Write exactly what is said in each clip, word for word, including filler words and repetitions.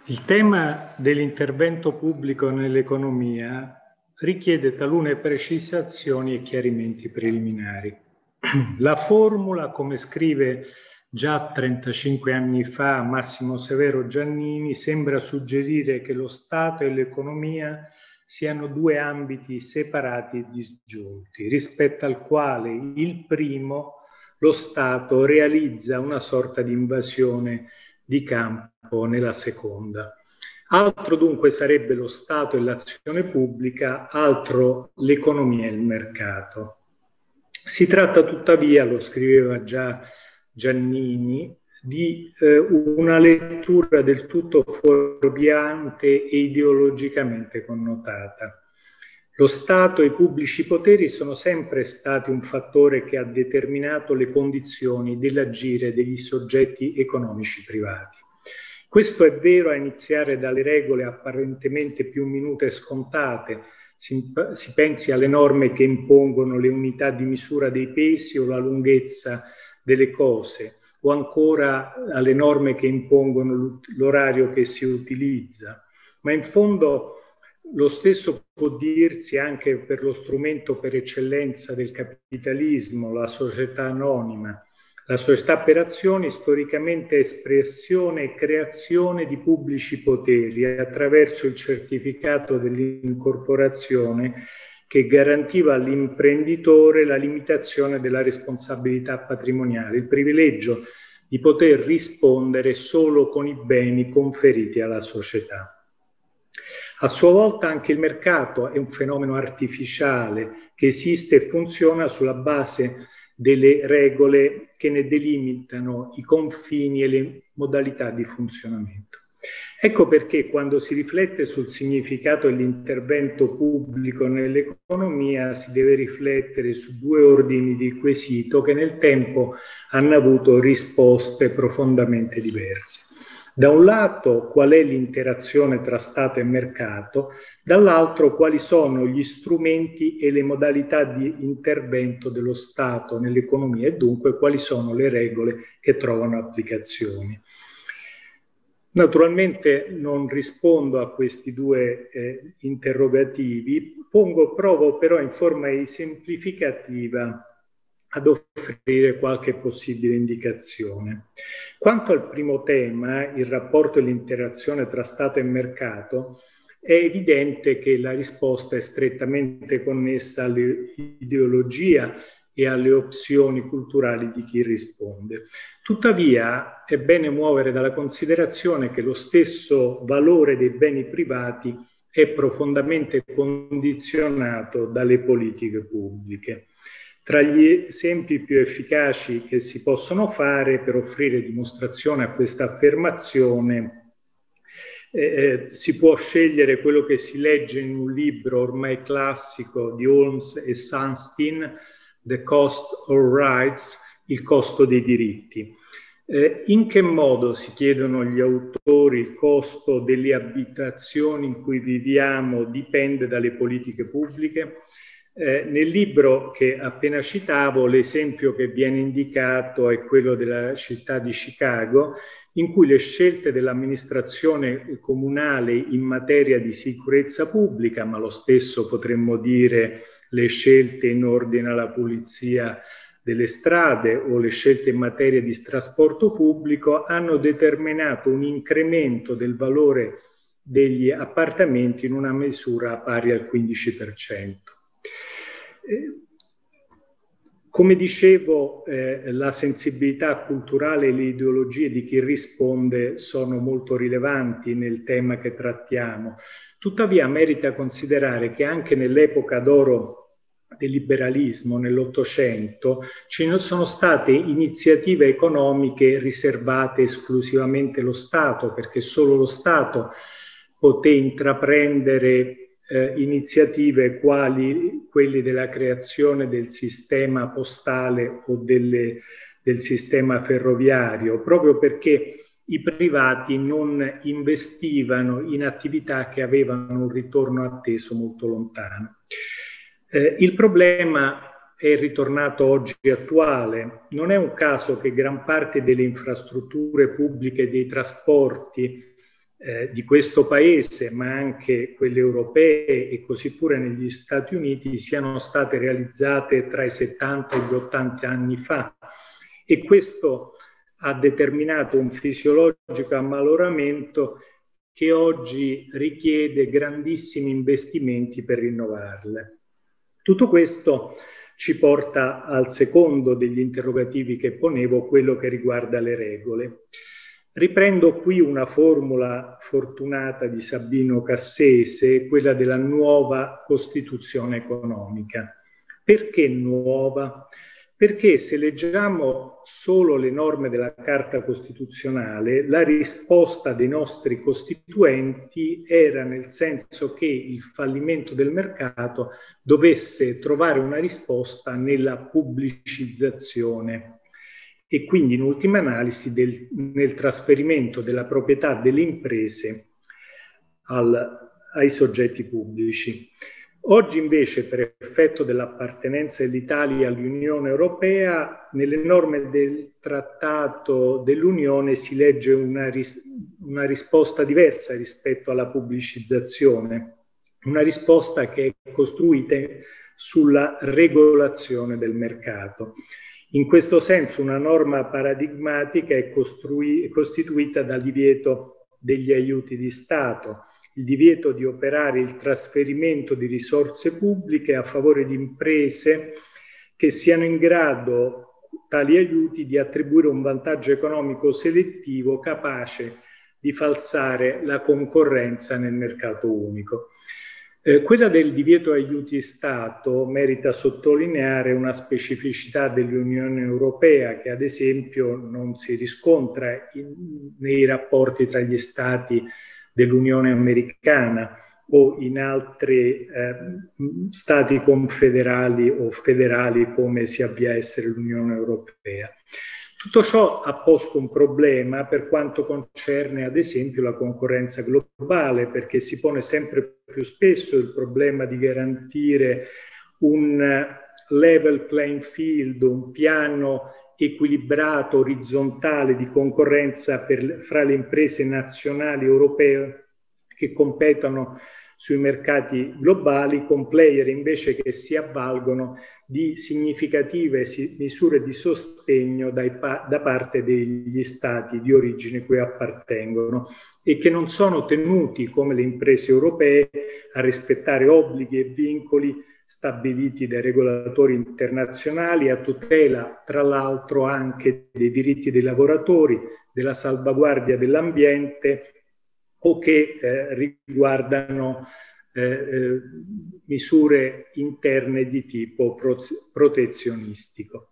Il tema dell'intervento pubblico nell'economia richiede talune precisazioni e chiarimenti preliminari. La formula, come scrive già trentacinque anni fa Massimo Severo Giannini, sembra suggerire che lo Stato e l'economia siano due ambiti separati e disgiunti, rispetto al quale il primo, lo Stato, realizza una sorta di invasione di campo nella seconda. Altro dunque sarebbe lo Stato e l'azione pubblica, altro l'economia e il mercato. Si tratta tuttavia, lo scriveva già Giannini, di eh, una lettura del tutto fuorviante e ideologicamente connotata. Lo Stato e i pubblici poteri sono sempre stati un fattore che ha determinato le condizioni dell'agire degli soggetti economici privati. Questo è vero a iniziare dalle regole apparentemente più minute e scontate. Si, si pensi alle norme che impongono le unità di misura dei pesi o la lunghezza delle cose, o ancora alle norme che impongono l'orario che si utilizza. Ma in fondo lo stesso può dirsi anche per lo strumento per eccellenza del capitalismo, la società anonima. La società per azioni, storicamente espressione e creazione di pubblici poteri attraverso il certificato dell'incorporazione che garantiva all'imprenditore la limitazione della responsabilità patrimoniale, il privilegio di poter rispondere solo con i beni conferiti alla società. A sua volta anche il mercato è un fenomeno artificiale che esiste e funziona sulla base delle regole che ne delimitano i confini e le modalità di funzionamento. Ecco perché quando si riflette sul significato dell'intervento pubblico nell'economia si deve riflettere su due ordini di quesito che nel tempo hanno avuto risposte profondamente diverse. Da un lato, qual è l'interazione tra Stato e mercato, dall'altro, quali sono gli strumenti e le modalità di intervento dello Stato nell'economia e dunque quali sono le regole che trovano applicazioni. Naturalmente non rispondo a questi due eh, interrogativi, pongo, provo però in forma esemplificativa ad offrire qualche possibile indicazione. Quanto al primo tema, il rapporto e l'interazione tra Stato e mercato, è evidente che la risposta è strettamente connessa all'ideologia e alle opzioni culturali di chi risponde. Tuttavia, è bene muovere dalla considerazione che lo stesso valore dei beni privati è profondamente condizionato dalle politiche pubbliche. Tra gli esempi più efficaci che si possono fare per offrire dimostrazione a questa affermazione, eh, si può scegliere quello che si legge in un libro ormai classico di Holmes e Sunstein, The Cost of Rights, il costo dei diritti. Eh, in che modo, si chiedono gli autori, il costo delle abitazioni in cui viviamo dipende dalle politiche pubbliche? Eh, nel libro che appena citavo, l'esempio che viene indicato è quello della città di Chicago, in cui le scelte dell'amministrazione comunale in materia di sicurezza pubblica, ma lo stesso potremmo dire le scelte in ordine alla pulizia delle strade o le scelte in materia di trasporto pubblico, hanno determinato un incremento del valore degli appartamenti in una misura pari al quindici per cento. Come dicevo, eh, la sensibilità culturale e le ideologie di chi risponde sono molto rilevanti nel tema che trattiamo. Tuttavia merita considerare che anche nell'epoca d'oro del liberalismo, nell'Ottocento, ci sono state iniziative economiche riservate esclusivamente allo Stato, perché solo lo Stato poté intraprendere Eh, iniziative quali quelle della creazione del sistema postale o delle, del sistema ferroviario, proprio perché i privati non investivano in attività che avevano un ritorno atteso molto lontano. Eh, il problema è ritornato oggi attuale. Non è un caso che gran parte delle infrastrutture pubbliche e dei trasporti eh, di questo paese, ma anche quelle europee e così pure negli Stati Uniti, siano state realizzate tra i settanta e gli ottanta anni fa, e questo ha determinato un fisiologico ammaloramento che oggi richiede grandissimi investimenti per rinnovarle. Tutto questo ci porta al secondo degli interrogativi che ponevo, quello che riguarda le regole. Riprendo qui una formula fortunata di Sabino Cassese, quella della nuova Costituzione economica. Perché nuova? Perché se leggiamo solo le norme della Carta Costituzionale, la risposta dei nostri costituenti era nel senso che il fallimento del mercato dovesse trovare una risposta nella pubblicizzazione e quindi in ultima analisi del, nel trasferimento della proprietà delle imprese al, ai soggetti pubblici. Oggi invece, per effetto dell'appartenenza dell'Italia all'Unione Europea, nelle norme del Trattato dell'Unione si legge una, ris- una risposta diversa rispetto alla pubblicizzazione, una risposta che è costruita sulla regolazione del mercato. In questo senso una norma paradigmatica è, costrui- è costituita dal divieto degli aiuti di Stato, il divieto di operare il trasferimento di risorse pubbliche a favore di imprese che siano in grado, tali aiuti, di attribuire un vantaggio economico selettivo capace di falsare la concorrenza nel mercato unico. Eh, quella del divieto aiuti di Stato merita sottolineare una specificità dell'Unione Europea che ad esempio non si riscontra in, nei rapporti tra gli Stati dell'Unione Americana o in altri eh, stati confederali o federali come si abbia a essere l'Unione Europea. Tutto ciò ha posto un problema per quanto concerne ad esempio la concorrenza globale, perché si pone sempre più spesso il problema di garantire un level playing field, un piano equilibrato, orizzontale di concorrenza per, fra le imprese nazionali europee che competono sui mercati globali, con player invece che si avvalgono di significative misure di sostegno dai, da parte degli stati di origine cui appartengono e che non sono tenuti, come le imprese europee, a rispettare obblighi e vincoli stabiliti dai regolatori internazionali a tutela, tra l'altro, anche dei diritti dei lavoratori, della salvaguardia dell'ambiente o che eh, riguardano eh, eh, misure interne di tipo pro- protezionistico.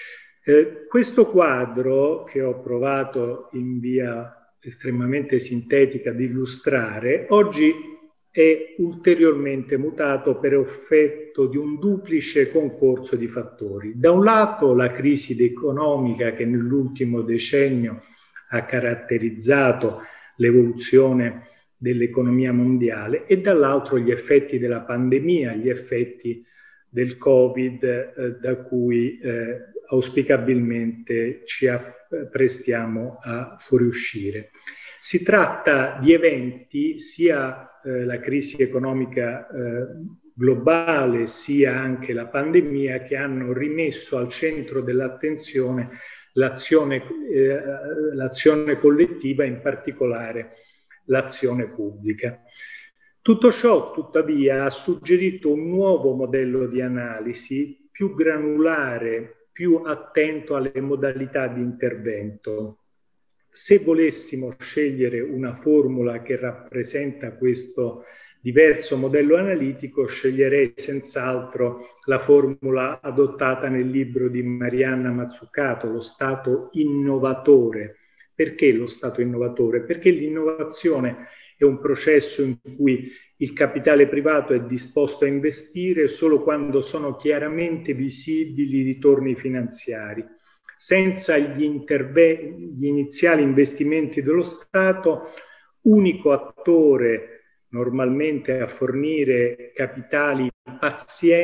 Eh, questo quadro, che ho provato in via estremamente sintetica di illustrare, oggi è ulteriormente mutato per effetto di un duplice concorso di fattori. Da un lato la crisi economica che nell'ultimo decennio ha caratterizzato l'evoluzione dell'economia mondiale e dall'altro gli effetti della pandemia, gli effetti del Covid eh, da cui eh, auspicabilmente ci apprestiamo a fuoriuscire. Si tratta di eventi, sia eh, la crisi economica eh, globale, sia anche la pandemia, che hanno rimesso al centro dell'attenzione l'azione, eh, l'azione collettiva, in particolare l'azione pubblica. Tutto ciò, tuttavia, ha suggerito un nuovo modello di analisi più granulare, più attento alle modalità di intervento. Se volessimo scegliere una formula che rappresenta questo diverso modello analitico, sceglierei senz'altro la formula adottata nel libro di Marianna Mazzucato, lo Stato innovatore. Perché lo Stato innovatore? Perché l'innovazione è un processo in cui il capitale privato è disposto a investire solo quando sono chiaramente visibili i ritorni finanziari. Senza gli, interve- gli iniziali investimenti dello Stato, unico attore normalmente a fornire capitali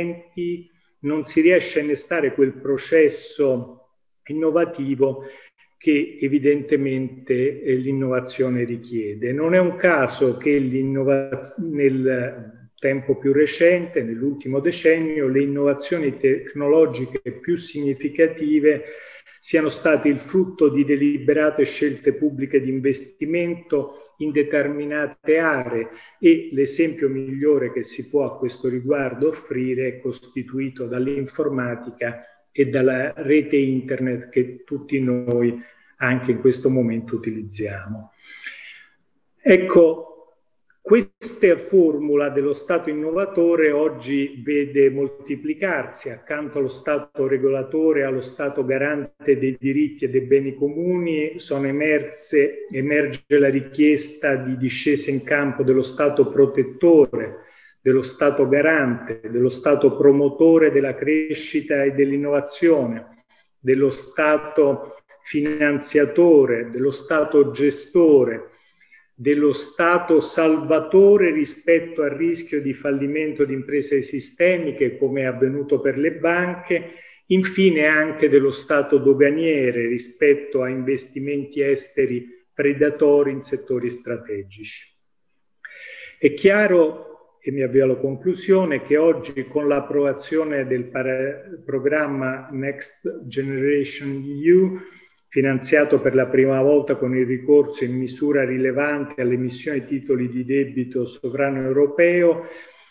pazienti, non si riesce a innestare quel processo innovativo che evidentemente eh, l'innovazione richiede. Non è un caso che nel tempo più recente, nell'ultimo decennio, le innovazioni tecnologiche più significative siano state il frutto di deliberate scelte pubbliche di investimento in determinate aree, e l'esempio migliore che si può a questo riguardo offrire è costituito dall'informatica e dalla rete internet che tutti noi anche in questo momento utilizziamo. Ecco, questa formula dello Stato innovatore oggi vede moltiplicarsi, accanto allo Stato regolatore e allo Stato garante dei diritti e dei beni comuni, sono emerse, emerge la richiesta di discesa in campo dello Stato protettore, dello Stato garante, dello Stato promotore della crescita e dell'innovazione, dello Stato finanziatore, dello Stato gestore, dello Stato salvatore rispetto al rischio di fallimento di imprese sistemiche, come è avvenuto per le banche, infine anche dello Stato doganiere rispetto a investimenti esteri predatori in settori strategici. È chiaro, e mi avvio alla conclusione, che oggi con l'approvazione del programma Next Generation E U, finanziato per la prima volta con il ricorso in misura rilevante all'emissione di titoli di debito sovrano europeo,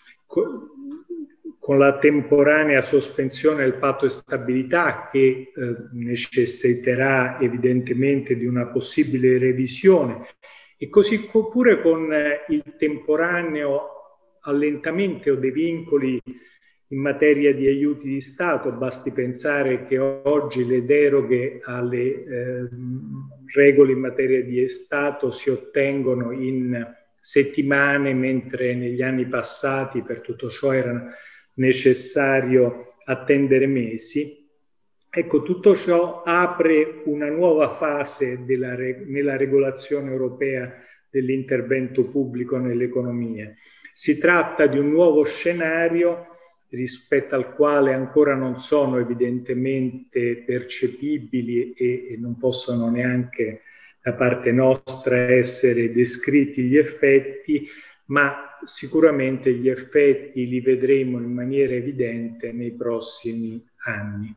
con la temporanea sospensione del patto di stabilità che eh, necessiterà evidentemente di una possibile revisione, e così pure con eh, il temporaneo allentamento dei vincoli in materia di aiuti di Stato. Basti pensare che oggi le deroghe alle eh, regole in materia di Stato si ottengono in settimane, mentre negli anni passati per tutto ciò era necessario attendere mesi. Ecco, tutto ciò apre una nuova fase della, nella regolazione europea dell'intervento pubblico nell'economia. Si tratta di un nuovo scenario rispetto al quale ancora non sono evidentemente percepibili e, e non possono neanche da parte nostra essere descritti gli effetti, ma sicuramente gli effetti li vedremo in maniera evidente nei prossimi anni.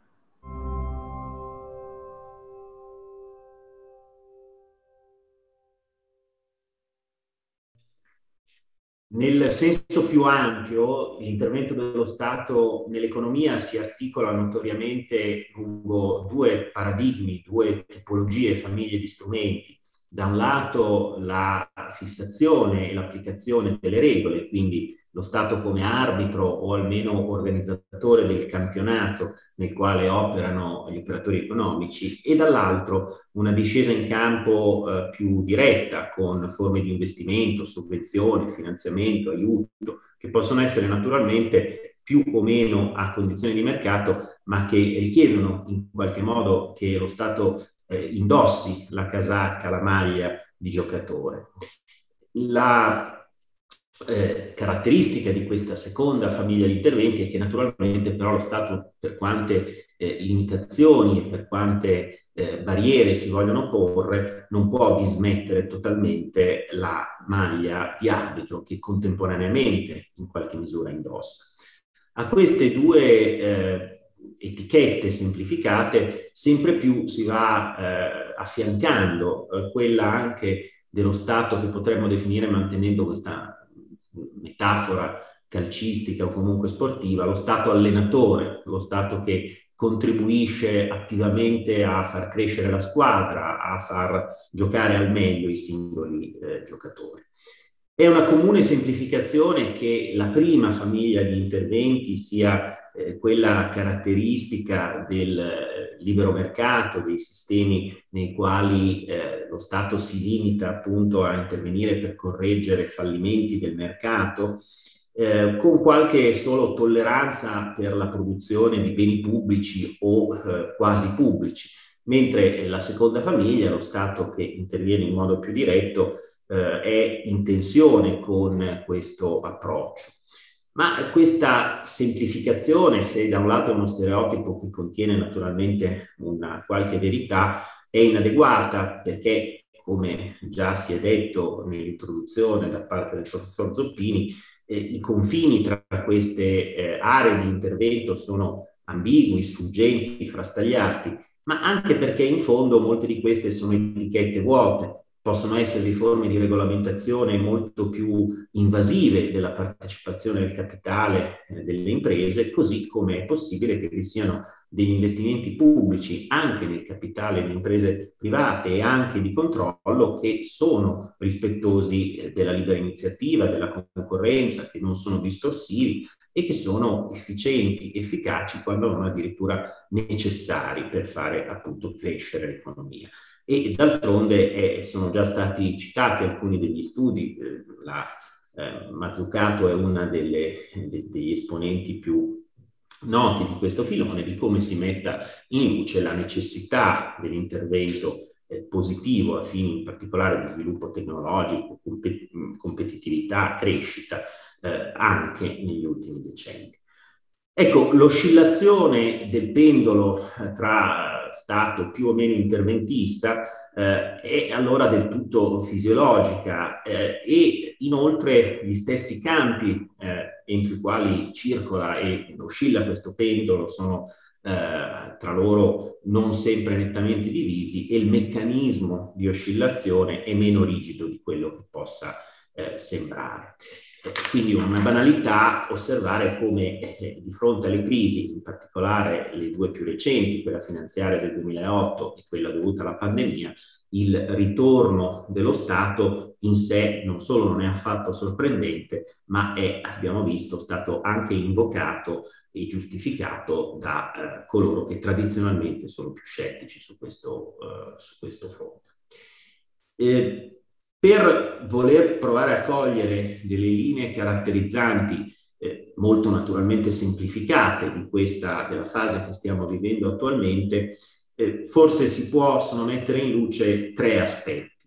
Nel senso più ampio, l'intervento dello Stato nell'economia si articola notoriamente lungo due paradigmi, due tipologie, famiglie di strumenti. Da un lato la fissazione e l'applicazione delle regole, quindi lo Stato come arbitro o almeno organizzatore del campionato nel quale operano gli operatori economici, e dall'altro una discesa in campo eh, più diretta con forme di investimento, sovvenzioni, finanziamento, aiuto, che possono essere naturalmente più o meno a condizioni di mercato, ma che richiedono in qualche modo che lo Stato eh, indossi la casacca, la maglia di giocatore. La Eh, caratteristica di questa seconda famiglia di interventi è che naturalmente però lo Stato, per quante eh, limitazioni e per quante eh, barriere si vogliono porre, non può dismettere totalmente la maglia di arbitro che contemporaneamente in qualche misura indossa. A queste due eh, etichette semplificate sempre più si va eh, affiancando eh, quella anche dello Stato che potremmo definire, mantenendo questa metafora calcistica o comunque sportiva, lo Stato allenatore, lo Stato che contribuisce attivamente a far crescere la squadra, a far giocare al meglio i singoli eh, giocatori. È una comune semplificazione che la prima famiglia di interventi sia eh, quella caratteristica del eh, libero mercato, dei sistemi nei quali eh, lo Stato si limita appunto a intervenire per correggere fallimenti del mercato, eh, con qualche solo tolleranza per la produzione di beni pubblici o eh, quasi pubblici, mentre la seconda famiglia, lo Stato che interviene in modo più diretto, eh, è in tensione con questo approccio. Ma questa semplificazione, se da un lato è uno stereotipo che contiene naturalmente una qualche verità, è inadeguata perché, come già si è detto nell'introduzione da parte del professor Zoppini, eh, i confini tra queste eh, aree di intervento sono ambigui, sfuggenti, frastagliati, ma anche perché in fondo molte di queste sono etichette vuote. Possono essere forme di regolamentazione molto più invasive della partecipazione del capitale eh, delle imprese, così come è possibile che vi siano degli investimenti pubblici anche nel capitale di imprese private e anche di controllo che sono rispettosi eh, della libera iniziativa, della concorrenza, che non sono distorsivi e che sono efficienti, efficaci, quando non addirittura necessari per fare appunto crescere l'economia. E d'altronde eh, sono già stati citati alcuni degli studi, eh, la, eh, Mazzucato è una delle, de, degli esponenti più noti di questo filone, di come si metta in luce la necessità dell'intervento eh, positivo a fini in particolare di sviluppo tecnologico, compet competitività, crescita, eh, anche negli ultimi decenni. Ecco, l'oscillazione del pendolo tra Stato più o meno interventista eh, è allora del tutto fisiologica eh, e inoltre gli stessi campi eh, entro i quali circola e oscilla questo pendolo sono eh, tra loro non sempre nettamente divisi e il meccanismo di oscillazione è meno rigido di quello che possa eh, sembrare. Quindi una banalità osservare come eh, di fronte alle crisi, in particolare le due più recenti, quella finanziaria del duemilaotto e quella dovuta alla pandemia, il ritorno dello Stato in sé non solo non è affatto sorprendente, ma è, abbiamo visto, stato anche invocato e giustificato da eh, coloro che tradizionalmente sono più scettici su questo, eh, su questo fronte. Eh, Per voler provare a cogliere delle linee caratterizzanti eh, molto naturalmente semplificate di questa, della fase che stiamo vivendo attualmente, eh, forse si possono mettere in luce tre aspetti.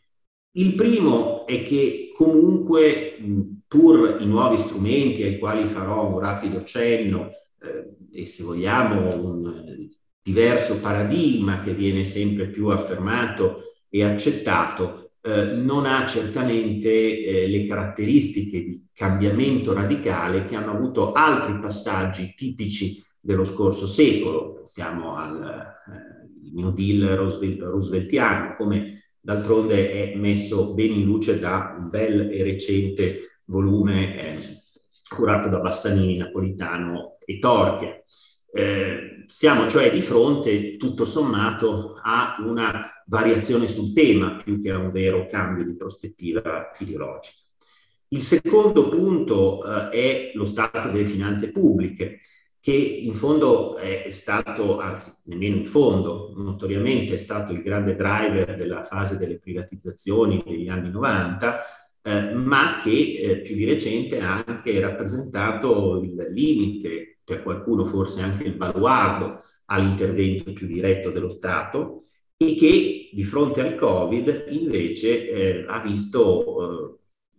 Il primo è che comunque, pur i nuovi strumenti ai quali farò un rapido cenno, eh, e se vogliamo un diverso paradigma che viene sempre più affermato e accettato, Eh, non ha certamente eh, le caratteristiche di cambiamento radicale che hanno avuto altri passaggi tipici dello scorso secolo. Pensiamo al eh, New Deal rooseveltiano, come d'altronde è messo ben in luce da un bel e recente volume eh, curato da Bassanini, Napolitano e Torchia. Eh, siamo cioè di fronte, tutto sommato, a una variazione sul tema più che a un vero cambio di prospettiva ideologica. Il secondo punto eh, è lo stato delle finanze pubbliche, che in fondo è stato, anzi nemmeno in fondo, notoriamente è stato il grande driver della fase delle privatizzazioni degli anni novanta, eh, ma che eh, più di recente ha anche rappresentato il limite, per qualcuno forse anche il baluardo, all'intervento più diretto dello Stato, e che di fronte al Covid invece eh, ha visto eh,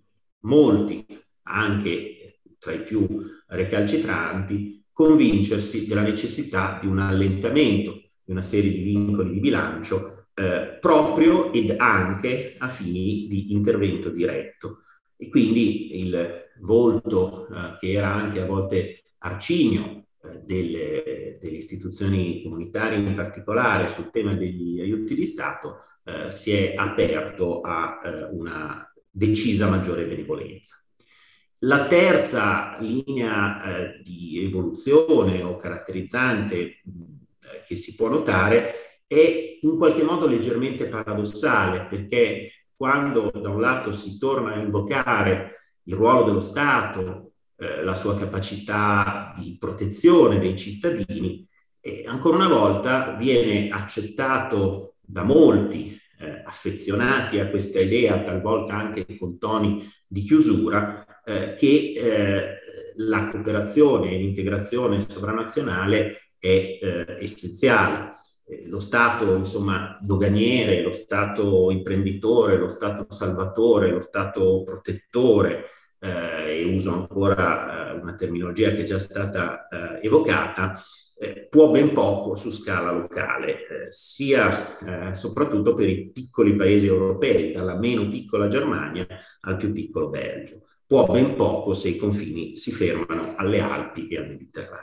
molti, anche tra i più recalcitranti, convincersi della necessità di un allentamento di una serie di vincoli di bilancio eh, proprio ed anche a fini di intervento diretto. E quindi il volto eh, che era anche a volte arcigno eh, delle, delle istituzioni comunitarie in particolare sul tema degli aiuti di Stato eh, si è aperto a eh, una decisa maggiore benevolenza. La terza linea eh, di evoluzione o caratterizzante eh, che si può notare è in qualche modo leggermente paradossale, perché quando da un lato si torna a invocare il ruolo dello Stato, eh, la sua capacità di protezione dei cittadini, e ancora una volta viene accettato da molti eh, affezionati a questa idea, talvolta anche con toni di chiusura, eh, che eh, la cooperazione e l'integrazione sovranazionale è eh, essenziale. Eh, lo Stato, insomma, doganiere, lo Stato imprenditore, lo Stato salvatore, lo Stato protettore, eh, e uso ancora eh, una terminologia che è già stata eh, evocata, eh, può ben poco su scala locale, eh, sia eh, soprattutto per i piccoli paesi europei, dalla meno piccola Germania al più piccolo Belgio. Può ben poco se i confini si fermano alle Alpi e al Mediterraneo.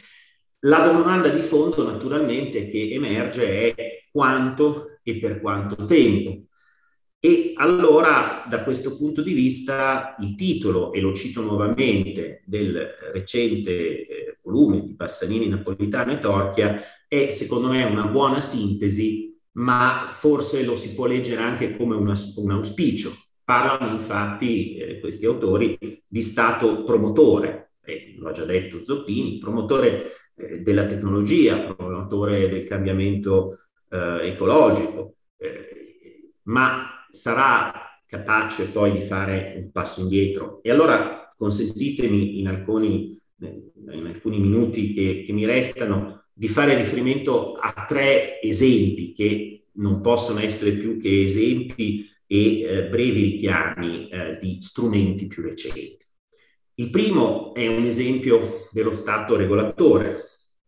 La domanda di fondo naturalmente che emerge è quanto e per quanto tempo. E allora, da questo punto di vista, il titolo, e lo cito nuovamente, del recente eh, volume di Bassanini, Napolitano e Torchia, è secondo me una buona sintesi, ma forse lo si può leggere anche come una, un auspicio. Parlano infatti eh, questi autori di Stato promotore, eh, lo ha già detto Zoppini, promotore eh, della tecnologia, promotore del cambiamento eh, ecologico, eh, ma sarà capace poi di fare un passo indietro. E allora consentitemi in alcuni, in alcuni minuti che, che mi restano di fare riferimento a tre esempi che non possono essere più che esempi e eh, brevi richiami eh, di strumenti più recenti. Il primo è un esempio dello Stato regolatore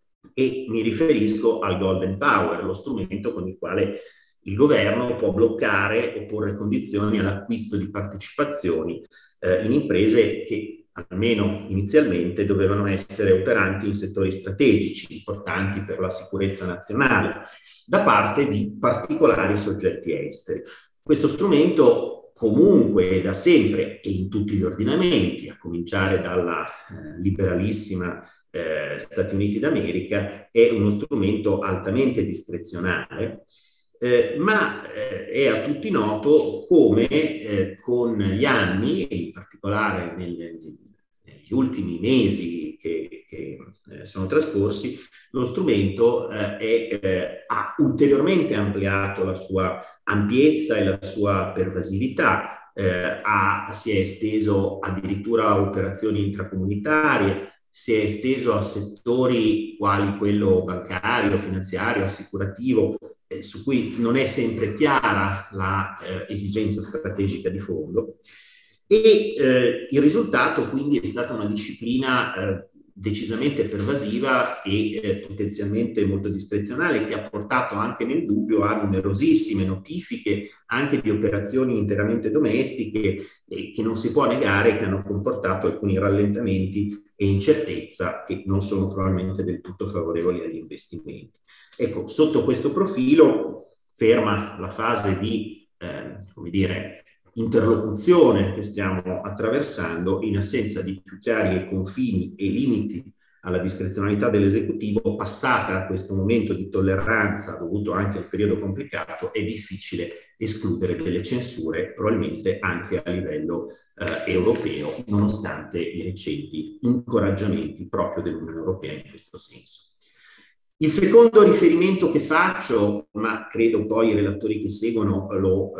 e mi riferisco al Golden Power, lo strumento con il quale il governo può bloccare o porre condizioni all'acquisto di partecipazioni eh, in imprese che almeno inizialmente dovevano essere operanti in settori strategici importanti per la sicurezza nazionale da parte di particolari soggetti esteri. Questo strumento comunque da sempre e in tutti gli ordinamenti, a cominciare dalla eh, liberalissima eh, Stati Uniti d'America, è uno strumento altamente discrezionale. Eh, ma eh, è a tutti noto come eh, con gli anni, e in particolare nel, negli ultimi mesi che, che eh, sono trascorsi, lo strumento eh, è, eh, ha ulteriormente ampliato la sua ampiezza e la sua pervasività, eh, ha, si è esteso addirittura a operazioni intracomunitarie, si è esteso a settori quali quello bancario, finanziario, assicurativo, eh, su cui non è sempre chiara la eh, esigenza strategica di fondo. E eh, il risultato quindi è stata una disciplina eh, decisamente pervasiva e eh, potenzialmente molto discrezionale, che ha portato anche nel dubbio a numerosissime notifiche anche di operazioni interamente domestiche eh, che non si può negare che hanno comportato alcuni rallentamenti e incertezza che non sono probabilmente del tutto favorevoli agli investimenti. Ecco, sotto questo profilo, ferma la fase di, eh, come dire, interlocuzione che stiamo attraversando, in assenza di più chiari confini e limiti alla discrezionalità dell'esecutivo, passata a questo momento di tolleranza dovuto anche al periodo complicato, è difficile escludere delle censure, probabilmente anche a livello eh, europeo, nonostante i recenti incoraggiamenti proprio dell'Unione Europea in questo senso. Il secondo riferimento che faccio, ma credo poi i relatori che seguono lo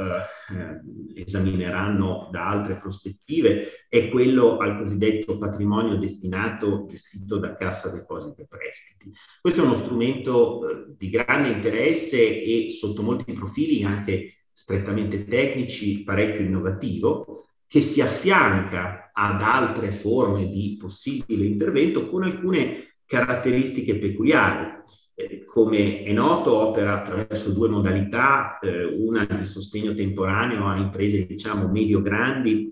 eh, esamineranno da altre prospettive, è quello al cosiddetto patrimonio destinato gestito da Cassa Depositi e Prestiti. Questo è uno strumento eh, di grande interesse e sotto molti profili anche strettamente tecnici, parecchio innovativo, che si affianca ad altre forme di possibile intervento con alcune caratteristiche peculiari. Eh, come è noto, opera attraverso due modalità, eh, una di sostegno temporaneo a imprese, diciamo, medio-grandi,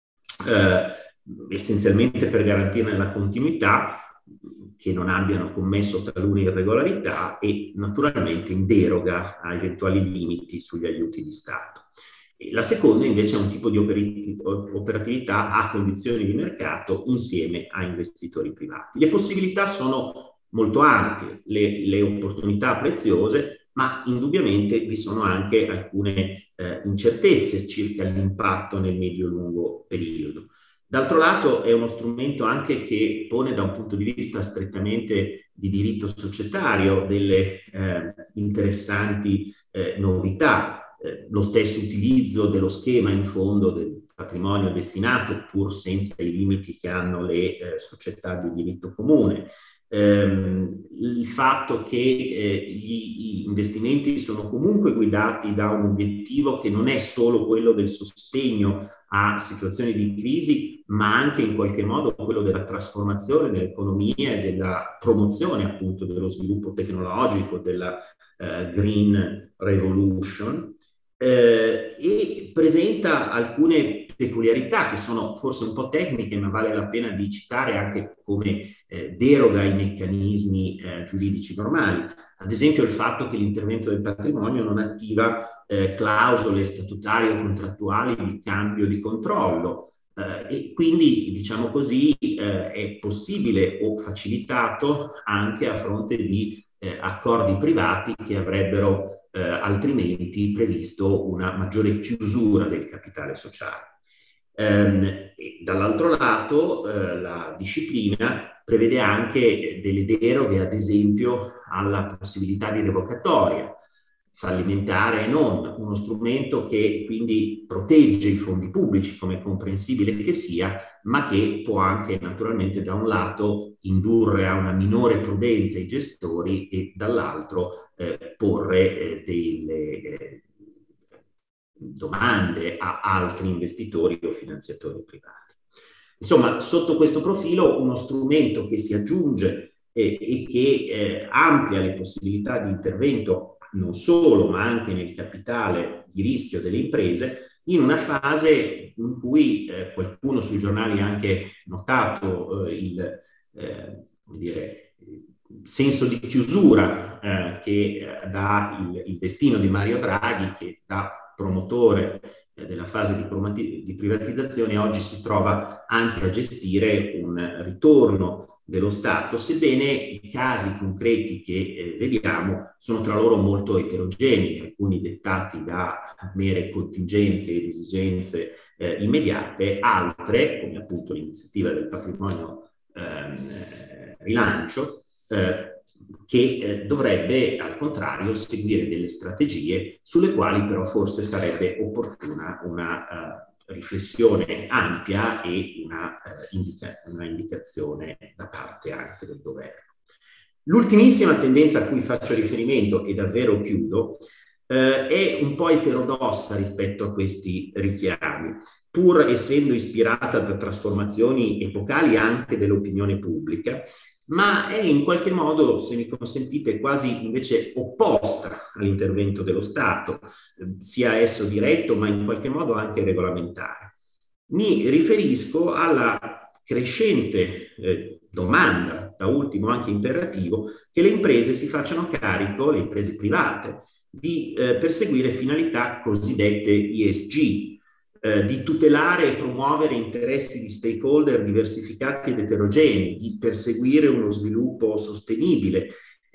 eh, essenzialmente per garantirne la continuità, che non abbiano commesso talune irregolarità, e naturalmente in deroga a eventuali limiti sugli aiuti di Stato. E la seconda invece è un tipo di operatività a condizioni di mercato insieme a investitori privati. Le possibilità sono molto ampie, le, le opportunità preziose, ma indubbiamente vi sono anche alcune eh, incertezze circa l'impatto nel medio-lungo periodo. D'altro lato è uno strumento anche che pone da un punto di vista strettamente di diritto societario delle eh, interessanti eh, novità. Eh, lo stesso utilizzo dello schema in fondo del patrimonio destinato, pur senza i limiti che hanno le eh, società di diritto comune. Ehm, il fatto che eh, gli, gli investimenti sono comunque guidati da un obiettivo che non è solo quello del sostegno a situazioni di crisi, ma anche in qualche modo quello della trasformazione dell'economia e della promozione appunto dello sviluppo tecnologico, della eh, Green Revolution, eh, e presenta alcune peculiarità che sono forse un po' tecniche, ma vale la pena di citare anche come eh, deroga ai meccanismi eh, giuridici normali. Ad esempio il fatto che l'intervento del patrimonio non attiva eh, clausole statutarie o contrattuali di cambio di controllo, eh, e quindi, diciamo così, eh, è possibile o facilitato anche a fronte di eh, accordi privati che avrebbero eh, altrimenti previsto una maggiore chiusura del capitale sociale. Ehm, dall'altro lato, eh, la disciplina prevede anche delle deroghe, ad esempio, alla possibilità di revocatoria fallimentare e non, uno strumento che quindi protegge i fondi pubblici, come è comprensibile che sia, ma che può anche naturalmente da un lato indurre a una minore prudenza i gestori e dall'altro eh, porre eh, delle eh, domande a altri investitori o finanziatori privati. Insomma, sotto questo profilo, uno strumento che si aggiunge eh, e che eh, amplia le possibilità di intervento non solo, ma anche nel capitale di rischio delle imprese, in una fase in cui eh, qualcuno sui giornali ha anche notato eh, il, eh, come dire, senso di chiusura eh, che eh, dà il, il destino di Mario Draghi, che da promotore eh, della fase di, di privatizzazione oggi si trova anche a gestire un ritorno dello Stato, sebbene i casi concreti che eh, vediamo sono tra loro molto eterogenei, alcuni dettati da mere contingenze ed esigenze eh, immediate, altre, come appunto l'iniziativa del patrimonio eh, rilancio, eh, che eh, dovrebbe al contrario seguire delle strategie sulle quali però forse sarebbe opportuna una uh, riflessione ampia e una, uh, indica- una indicazione da parte anche del governo. L'ultimissima tendenza a cui faccio riferimento, e davvero chiudo, eh, è un po' eterodossa rispetto a questi richiami, pur essendo ispirata da trasformazioni epocali anche dell'opinione pubblica, ma è in qualche modo, se mi consentite, quasi invece opposta all'intervento dello Stato, sia esso diretto, ma in qualche modo anche regolamentare. Mi riferisco alla crescente eh, domanda, da ultimo anche imperativo, che le imprese si facciano carico, le imprese private, di eh, perseguire finalità cosiddette E S G, eh, di tutelare e promuovere interessi di stakeholder diversificati ed eterogenei, di perseguire uno sviluppo sostenibile,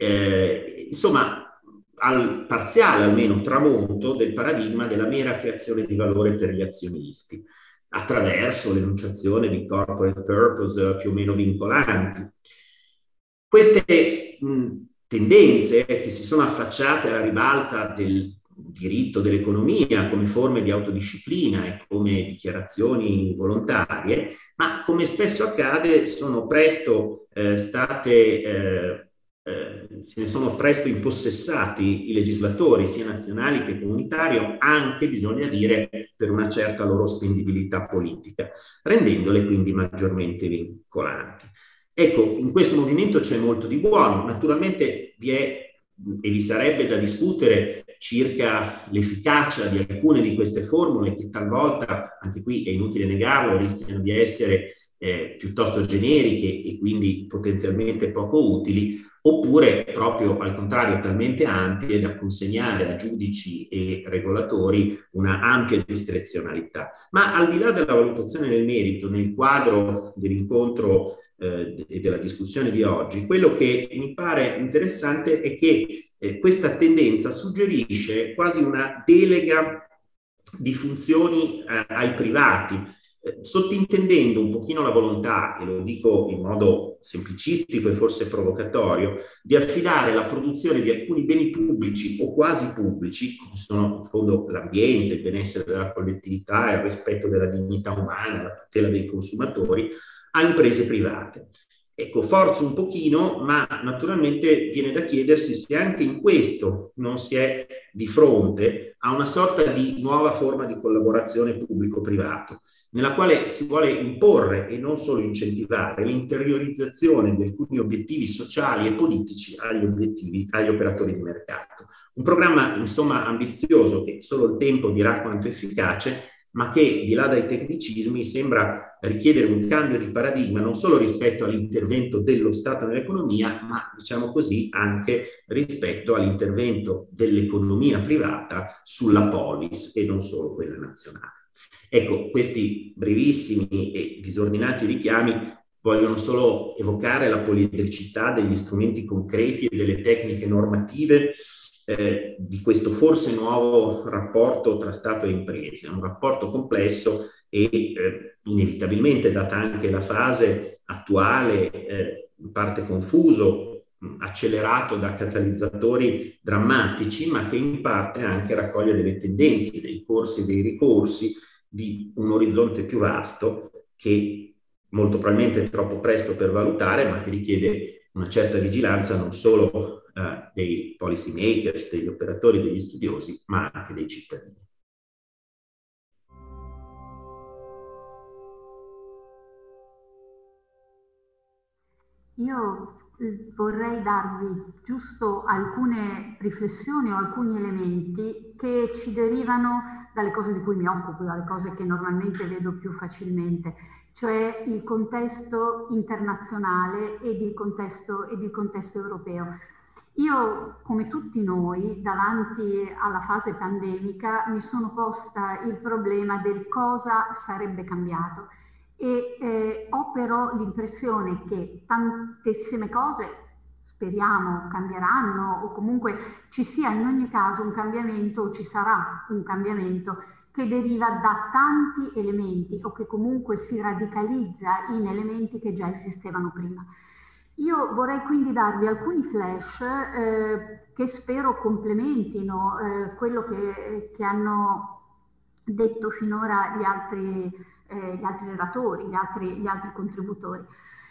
eh, insomma, al parziale almeno tramonto del paradigma della mera creazione di valore per gli azionisti, attraverso l'enunciazione di corporate purpose più o meno vincolanti. Queste mh, tendenze che si sono affacciate alla ribalta del diritto dell'economia come forme di autodisciplina e come dichiarazioni volontarie, ma come spesso accade sono presto eh, state, eh, eh, se ne sono presto impossessati i legislatori sia nazionali che comunitario, anche bisogna dire per una certa loro spendibilità politica, rendendole quindi maggiormente vincolanti. Ecco, in questo movimento c'è molto di buono, naturalmente vi è e vi sarebbe da discutere circa l'efficacia di alcune di queste formule che talvolta, anche qui è inutile negarlo, rischiano di essere eh, piuttosto generiche e quindi potenzialmente poco utili, oppure proprio al contrario talmente ampie da consegnare a giudici e regolatori una ampia discrezionalità. Ma al di là della valutazione del merito, nel quadro dell'incontro e eh, della discussione di oggi, quello che mi pare interessante è che eh, questa tendenza suggerisce quasi una delega di funzioni eh, ai privati, eh, sottintendendo un pochino la volontà, e lo dico in modo semplicistico e forse provocatorio, di affidare la produzione di alcuni beni pubblici o quasi pubblici, come sono in fondo l'ambiente, il benessere della collettività, il rispetto della dignità umana, la tutela dei consumatori, a imprese private. Ecco, forzo un pochino, ma naturalmente viene da chiedersi se anche in questo non si è di fronte a una sorta di nuova forma di collaborazione pubblico-privato, nella quale si vuole imporre e non solo incentivare l'interiorizzazione di alcuni obiettivi sociali e politici agli obiettivi, agli operatori di mercato. Un programma, insomma, ambizioso che solo il tempo dirà quanto efficace, ma che, di là dai tecnicismi, sembra richiedere un cambio di paradigma non solo rispetto all'intervento dello Stato nell'economia, ma, diciamo così, anche rispetto all'intervento dell'economia privata sulla polis e non solo quella nazionale. Ecco, questi brevissimi e disordinati richiami vogliono solo evocare la poliedricità degli strumenti concreti e delle tecniche normative Eh, di questo forse nuovo rapporto tra Stato e imprese, un rapporto complesso e eh, inevitabilmente, data anche la fase attuale, eh, in parte confuso, accelerato da catalizzatori drammatici, ma che in parte anche raccoglie delle tendenze, dei corsi e dei ricorsi di un orizzonte più vasto che molto probabilmente è troppo presto per valutare, ma che richiede una certa vigilanza non solo Uh, dei policy makers, degli operatori, degli studiosi, ma anche dei cittadini. Io vorrei darvi giusto alcune riflessioni o alcuni elementi che ci derivano dalle cose di cui mi occupo, dalle cose che normalmente vedo più facilmente, cioè il contesto internazionale ed il contesto, ed il contesto europeo. Io, come tutti noi, davanti alla fase pandemica, mi sono posta il problema del cosa sarebbe cambiato e eh, ho però l'impressione che tantissime cose, speriamo, cambieranno o comunque ci sia in ogni caso un cambiamento o ci sarà un cambiamento che deriva da tanti elementi o che comunque si radicalizza in elementi che già esistevano prima. Io vorrei quindi darvi alcuni flash eh, che spero complementino eh, quello che, che hanno detto finora gli altri, eh, gli altri relatori, gli altri, gli altri contributori,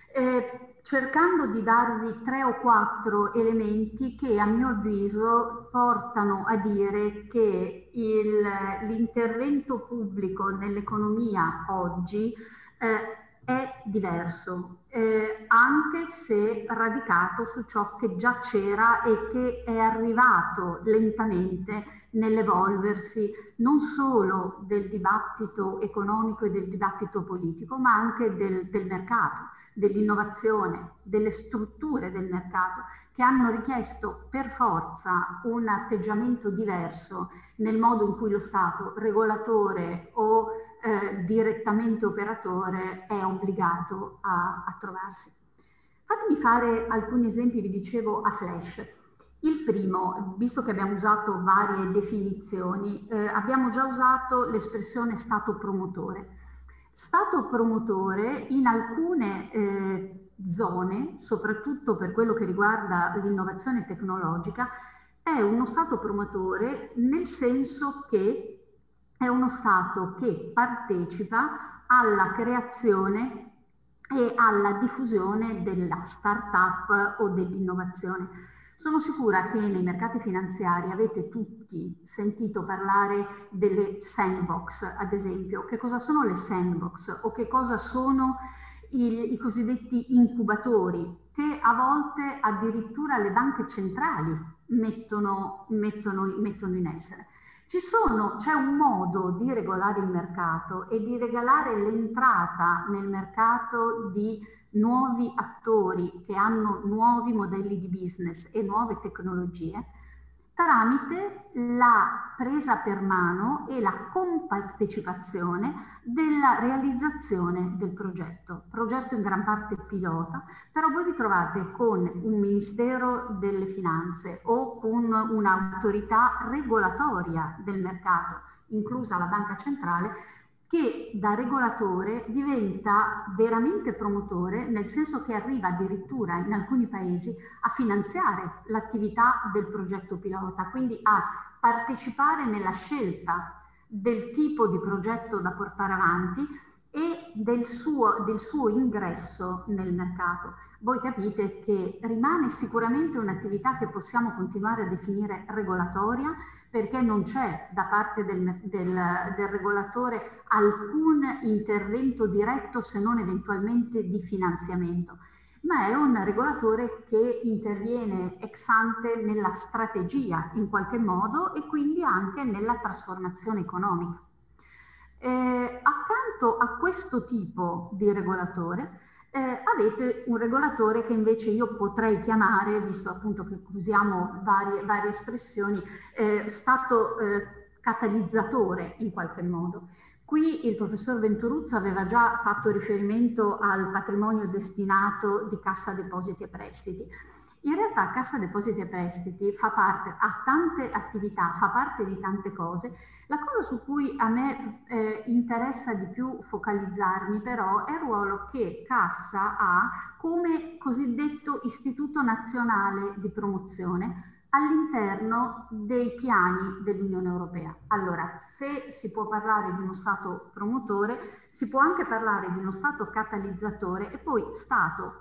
eh, cercando di darvi tre o quattro elementi che a mio avviso portano a dire che l'intervento pubblico nell'economia oggi eh, è diverso, eh, anche se radicato su ciò che già c'era e che è arrivato lentamente nell'evolversi non solo del dibattito economico e del dibattito politico, ma anche del, del mercato, dell'innovazione, delle strutture del mercato, che hanno richiesto per forza un atteggiamento diverso nel modo in cui lo Stato, regolatore o eh, direttamente operatore, è obbligato a, a trovarsi. Fatemi fare alcuni esempi, vi dicevo, a flash. Il primo, visto che abbiamo usato varie definizioni, eh, abbiamo già usato l'espressione Stato promotore. Stato promotore in alcune eh, zone, soprattutto per quello che riguarda l'innovazione tecnologica, è uno Stato promotore nel senso che è uno Stato che partecipa alla creazione e alla diffusione della start-up o dell'innovazione. Sono sicura che nei mercati finanziari avete tutti sentito parlare delle sandbox, ad esempio. Che cosa sono le sandbox o che cosa sono i, i cosiddetti incubatori, che a volte addirittura le banche centrali mettono, mettono, mettono in essere. Ci sono, c'è un modo di regolare il mercato e di regolare l'entrata nel mercato di nuovi attori che hanno nuovi modelli di business e nuove tecnologie tramite la presa per mano e la compartecipazione della realizzazione del progetto. Progetto in gran parte pilota, però voi vi trovate con un Ministero delle Finanze o con un'autorità regolatoria del mercato, inclusa la Banca Centrale, che da regolatore diventa veramente promotore, nel senso che arriva addirittura in alcuni paesi a finanziare l'attività del progetto pilota, quindi a partecipare nella scelta del tipo di progetto da portare avanti e del suo, del suo ingresso nel mercato. Voi capite che rimane sicuramente un'attività che possiamo continuare a definire regolatoria, perché non c'è da parte del, del, del regolatore alcun intervento diretto, se non eventualmente di finanziamento, ma è un regolatore che interviene ex ante nella strategia in qualche modo e quindi anche nella trasformazione economica. Eh, accanto a questo tipo di regolatore eh, avete un regolatore che invece io potrei chiamare, visto appunto che usiamo varie, varie espressioni, eh, stato eh, catalizzatore in qualche modo. Qui il professor Venturuzzo aveva già fatto riferimento al patrimonio destinato di Cassa Depositi e Prestiti. In realtà Cassa Depositi e Prestiti fa parte, ha tante attività, fa parte di tante cose. La cosa su cui a me eh, interessa di più focalizzarmi però è il ruolo che Cassa ha come cosiddetto Istituto Nazionale di Promozione all'interno dei piani dell'Unione Europea. Allora, se si può parlare di uno Stato promotore, si può anche parlare di uno Stato catalizzatore e poi Stato.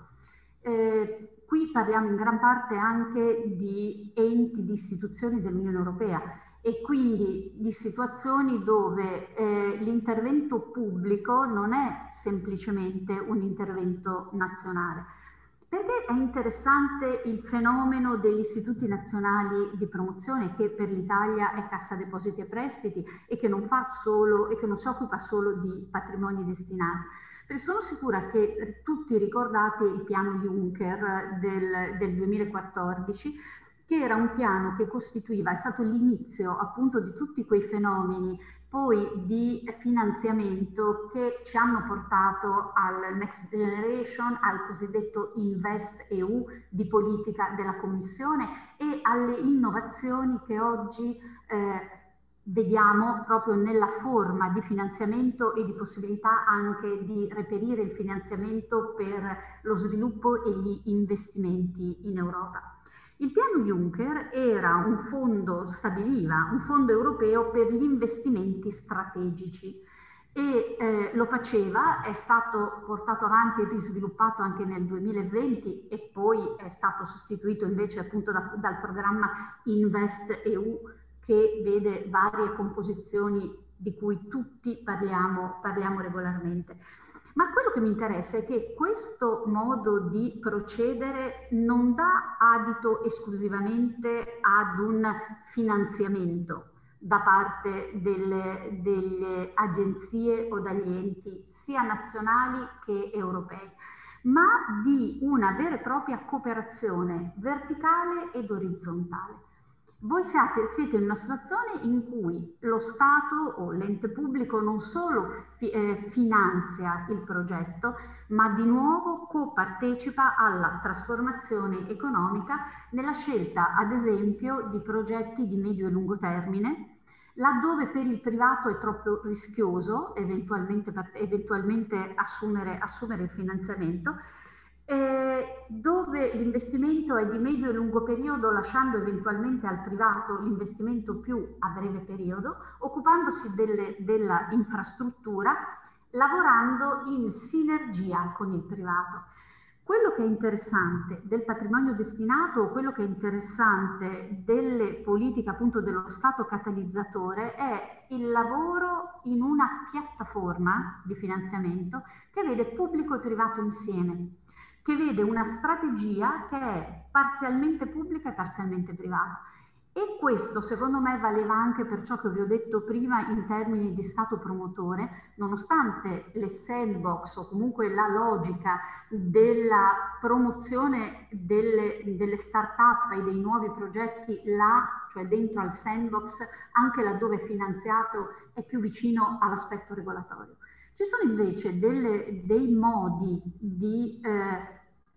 Eh, qui parliamo in gran parte anche di enti, di istituzioni dell'Unione Europea e quindi di situazioni dove eh, l'intervento pubblico non è semplicemente un intervento nazionale. Perché è interessante il fenomeno degli istituti nazionali di promozione, che per l'Italia è Cassa Depositi e Prestiti e che non fa solo e che non si occupa solo di patrimoni destinati? Perché sono sicura che tutti ricordate il piano Juncker del, del duemilaquattordici, che era un piano che costituiva, è stato l'inizio appunto di tutti quei fenomeni poi di finanziamento che ci hanno portato al Next Generation, al cosiddetto Invest E U di politica della Commissione e alle innovazioni che oggi eh, vediamo proprio nella forma di finanziamento e di possibilità anche di reperire il finanziamento per lo sviluppo e gli investimenti in Europa. Il piano Juncker era un fondo, stabiliva un fondo europeo per gli investimenti strategici e eh, lo faceva, è stato portato avanti e risviluppato anche nel duemilaventi e poi è stato sostituito invece appunto da, dal programma Invest E U, che vede varie composizioni di cui tutti parliamo, parliamo regolarmente. Ma quello che mi interessa è che questo modo di procedere non dà adito esclusivamente ad un finanziamento da parte delle, delle agenzie o dagli enti sia nazionali che europei, ma di una vera e propria cooperazione verticale ed orizzontale. Voi siete, siete in una situazione in cui lo Stato o l'ente pubblico non solo fi, eh, finanzia il progetto, ma di nuovo copartecipa alla trasformazione economica nella scelta, ad esempio, di progetti di medio e lungo termine, laddove per il privato è troppo rischioso eventualmente, eventualmente assumere, assumere il finanziamento, Eh, dove l'investimento è di medio e lungo periodo, lasciando eventualmente al privato l'investimento più a breve periodo, occupandosi delle, della infrastruttura, lavorando in sinergia con il privato. Quello che è interessante del patrimonio destinato, o quello che è interessante delle politiche appunto dello Stato catalizzatore, è il lavoro in una piattaforma di finanziamento che vede pubblico e privato insieme, che vede una strategia che è parzialmente pubblica e parzialmente privata. E questo secondo me valeva anche per ciò che vi ho detto prima in termini di Stato promotore, nonostante le sandbox o comunque la logica della promozione delle, delle start-up e dei nuovi progetti là, cioè dentro al sandbox, anche laddove è finanziato, è più vicino all'aspetto regolatorio. Ci sono invece delle, dei modi di eh,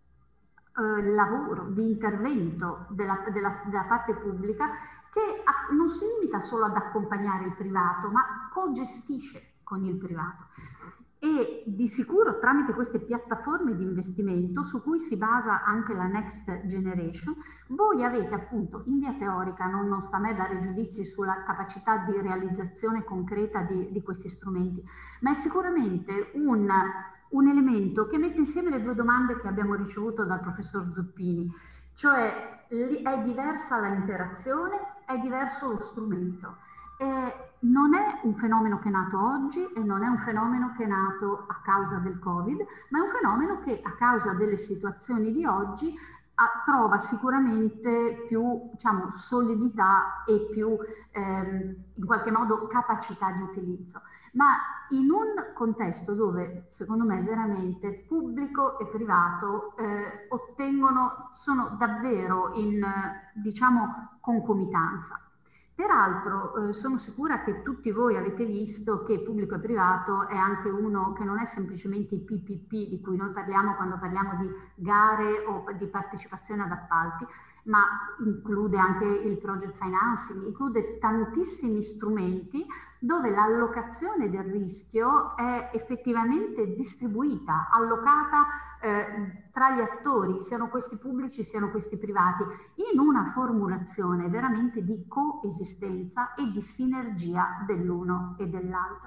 eh, lavoro, di intervento della, della, della parte pubblica che a, non si limita solo ad accompagnare il privato, ma co-gestisce con il privato. E e di sicuro tramite queste piattaforme di investimento su cui si basa anche la Next Generation, voi avete appunto in via teorica, non, non sta a me dare giudizi sulla capacità di realizzazione concreta di, di questi strumenti, ma è sicuramente un, un elemento che mette insieme le due domande che abbiamo ricevuto dal professor Zuppini, cioè è diversa la interazione, è diverso lo strumento. E non è un fenomeno che è nato oggi e non è un fenomeno che è nato a causa del Covid, ma è un fenomeno che a causa delle situazioni di oggi a, trova sicuramente più, diciamo, solidità e più ehm, in qualche modo capacità di utilizzo. Ma in un contesto dove secondo me veramente pubblico e privato eh, ottengono, sono davvero in diciamo concomitanza. Peraltro eh, sono sicura che tutti voi avete visto che pubblico e privato è anche uno che non è semplicemente i P P P di cui noi parliamo quando parliamo di gare o di partecipazione ad appalti, ma include anche il project financing, include tantissimi strumenti dove l'allocazione del rischio è effettivamente distribuita, allocata eh, tra gli attori, siano questi pubblici, siano questi privati, in una formulazione veramente di coesistenza e di sinergia dell'uno e dell'altro.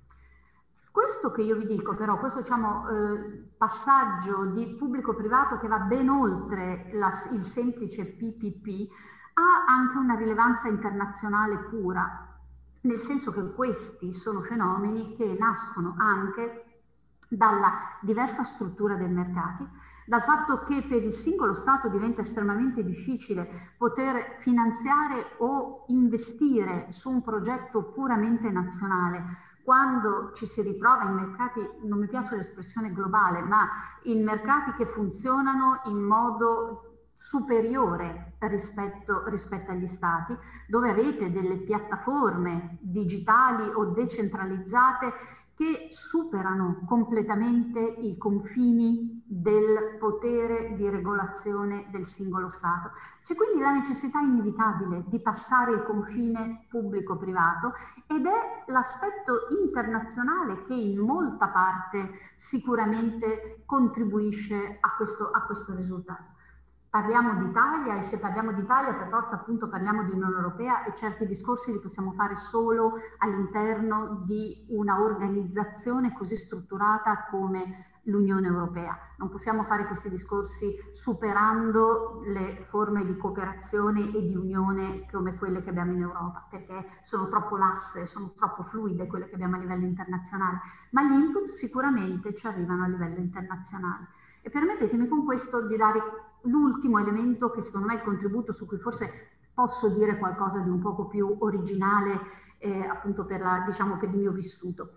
Questo che io vi dico però, questo diciamo, eh, passaggio di pubblico-privato che va ben oltre la, il semplice P P P ha anche una rilevanza internazionale pura, nel senso che questi sono fenomeni che nascono anche dalla diversa struttura dei mercati, dal fatto che per il singolo Stato diventa estremamente difficile poter finanziare o investire su un progetto puramente nazionale, quando ci si ritrova in mercati, non mi piace l'espressione globale, ma in mercati che funzionano in modo superiore rispetto, rispetto agli stati, dove avete delle piattaforme digitali o decentralizzate che superano completamente i confini del potere di regolazione del singolo Stato. C'è quindi la necessità inevitabile di passare il confine pubblico-privato ed è l'aspetto internazionale che in molta parte sicuramente contribuisce a questo, a questo risultato. Parliamo d'Italia e se parliamo d'Italia per forza appunto parliamo di Unione Europea e certi discorsi li possiamo fare solo all'interno di una organizzazione così strutturata come l'Unione Europea. Non possiamo fare questi discorsi superando le forme di cooperazione e di unione come quelle che abbiamo in Europa, perché sono troppo lasse, sono troppo fluide quelle che abbiamo a livello internazionale, ma gli input sicuramente ci arrivano a livello internazionale. E permettetemi con questo di dare l'ultimo elemento che secondo me è il contributo su cui forse posso dire qualcosa di un poco più originale eh, appunto per, la, diciamo, per il mio vissuto,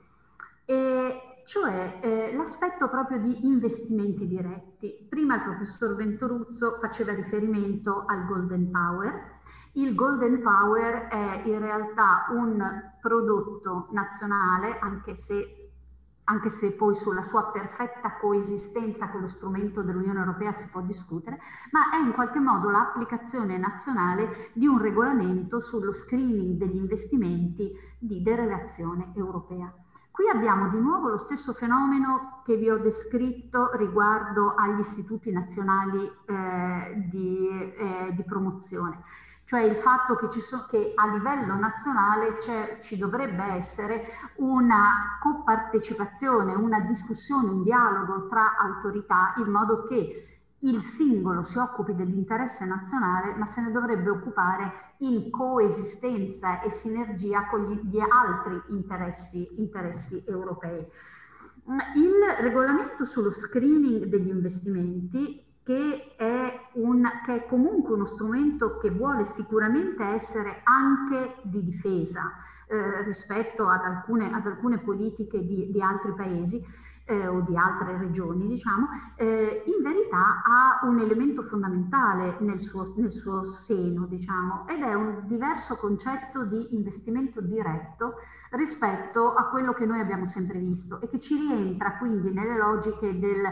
e cioè eh, l'aspetto proprio di investimenti diretti. Prima il professor Ventoruzzo faceva riferimento al Golden Power. Il Golden Power è in realtà un prodotto nazionale, anche se anche se poi sulla sua perfetta coesistenza con lo strumento dell'Unione Europea si può discutere, ma è in qualche modo l'applicazione nazionale di un regolamento sullo screening degli investimenti di delegazione europea. Qui abbiamo di nuovo lo stesso fenomeno che vi ho descritto riguardo agli istituti nazionali eh, di, eh, di promozione. Cioè il fatto che, ci so, che a livello nazionale ci dovrebbe essere una copartecipazione, una discussione, un dialogo tra autorità in modo che il singolo si occupi dell'interesse nazionale ma se ne dovrebbe occupare in coesistenza e sinergia con gli, gli altri interessi, interessi europei. Il regolamento sullo screening degli investimenti Che è, un, che è comunque uno strumento che vuole sicuramente essere anche di difesa eh, rispetto ad alcune, ad alcune politiche di, di altri paesi eh, o di altre regioni, diciamo, eh, in verità ha un elemento fondamentale nel suo, nel suo seno, diciamo, ed è un diverso concetto di investimento diretto rispetto a quello che noi abbiamo sempre visto e che ci rientra quindi nelle logiche del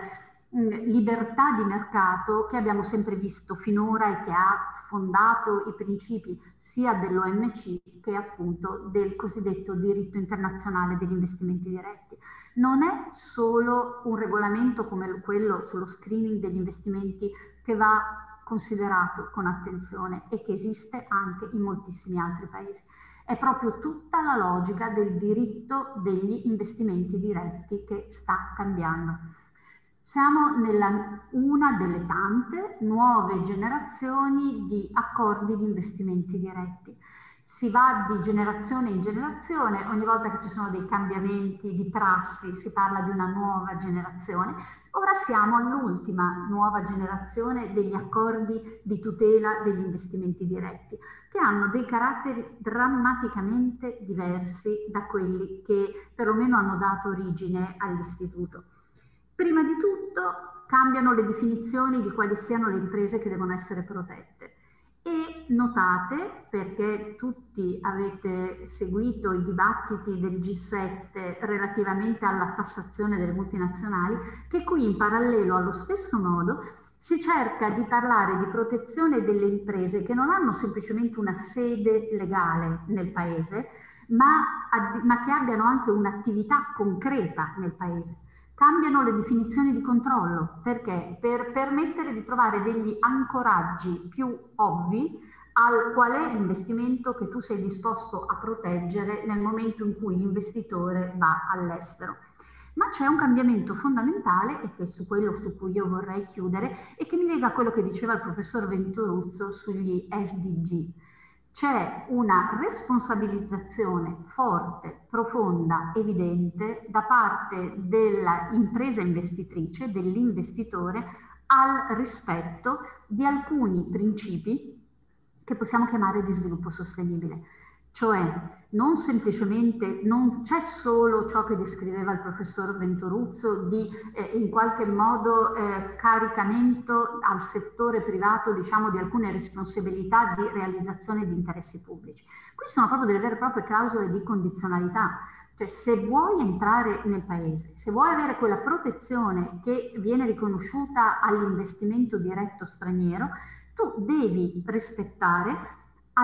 libertà di mercato che abbiamo sempre visto finora e che ha fondato i principi sia dell'O M C che appunto del cosiddetto diritto internazionale degli investimenti diretti. Non è solo un regolamento come quello sullo screening degli investimenti che va considerato con attenzione e che esiste anche in moltissimi altri paesi. È proprio tutta la logica del diritto degli investimenti diretti che sta cambiando. Siamo nella una delle tante nuove generazioni di accordi di investimenti diretti. Si va di generazione in generazione, ogni volta che ci sono dei cambiamenti di prassi si parla di una nuova generazione. Ora siamo all'ultima nuova generazione degli accordi di tutela degli investimenti diretti, che hanno dei caratteri drammaticamente diversi da quelli che perlomeno hanno dato origine all'istituto. Prima di tutto cambiano le definizioni di quali siano le imprese che devono essere protette. E notate, perché tutti avete seguito i dibattiti del G sette relativamente alla tassazione delle multinazionali, che qui in parallelo allo stesso modo si cerca di parlare di protezione delle imprese che non hanno semplicemente una sede legale nel paese, ma, ma che abbiano anche un'attività concreta nel paese. Cambiano le definizioni di controllo, perché? Per permettere di trovare degli ancoraggi più ovvi al qual è l'investimento che tu sei disposto a proteggere nel momento in cui l'investitore va all'estero. Ma c'è un cambiamento fondamentale, e che è su quello su cui io vorrei chiudere, e che mi lega a quello che diceva il professor Venturuzzo sugli S D G. C'è una responsabilizzazione forte, profonda, evidente da parte dell'impresa investitrice, dell'investitore, al rispetto di alcuni principi che possiamo chiamare di sviluppo sostenibile. Cioè non semplicemente, non c'è solo ciò che descriveva il professor Venturuzzo di eh, in qualche modo eh, caricamento al settore privato, diciamo, di alcune responsabilità di realizzazione di interessi pubblici. Qui sono proprio delle vere e proprie clausole di condizionalità. Cioè, se vuoi entrare nel paese, se vuoi avere quella protezione che viene riconosciuta all'investimento diretto straniero, tu devi rispettare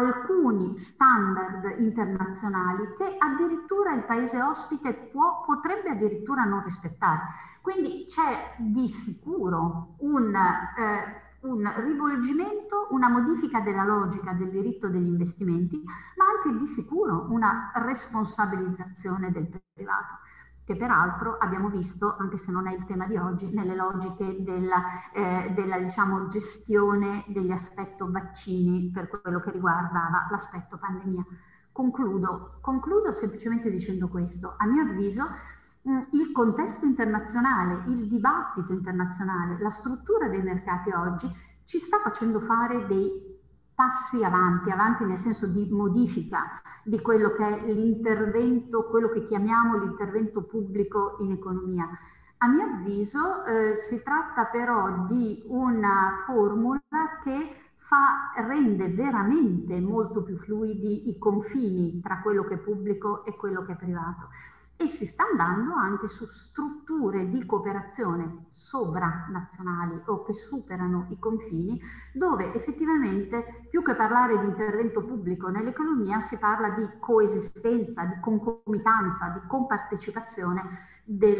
alcuni standard internazionali che addirittura il paese ospite può, potrebbe addirittura non rispettare. Quindi c'è di sicuro un, eh, un rivolgimento, una modifica della logica del diritto degli investimenti, ma anche di sicuro una responsabilizzazione del privato, che peraltro abbiamo visto, anche se non è il tema di oggi, nelle logiche della, eh, della diciamo, gestione degli aspetti vaccini per quello che riguardava l'aspetto pandemia. Concludo, concludo semplicemente dicendo questo. A mio avviso mh, il contesto internazionale, il dibattito internazionale, la struttura dei mercati oggi ci sta facendo fare dei passi avanti, avanti nel senso di modifica di quello che è l'intervento, quello che chiamiamo l'intervento pubblico in economia. A mio avviso eh, si tratta però di una formula che fa, rende veramente molto più fluidi i confini tra quello che è pubblico e quello che è privato. E si sta andando anche su strutture di cooperazione sovranazionali o che superano i confini, dove effettivamente più che parlare di intervento pubblico nell'economia si parla di coesistenza, di concomitanza, di compartecipazione del,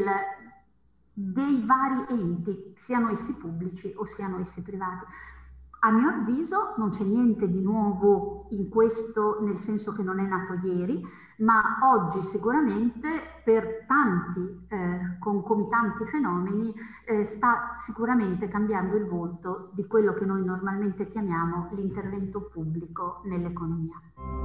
dei vari enti, siano essi pubblici o siano essi privati. A mio avviso non c'è niente di nuovo in questo, nel senso che non è nato ieri, ma oggi sicuramente per tanti eh, concomitanti fenomeni eh, sta sicuramente cambiando il volto di quello che noi normalmente chiamiamo l'intervento pubblico nell'economia.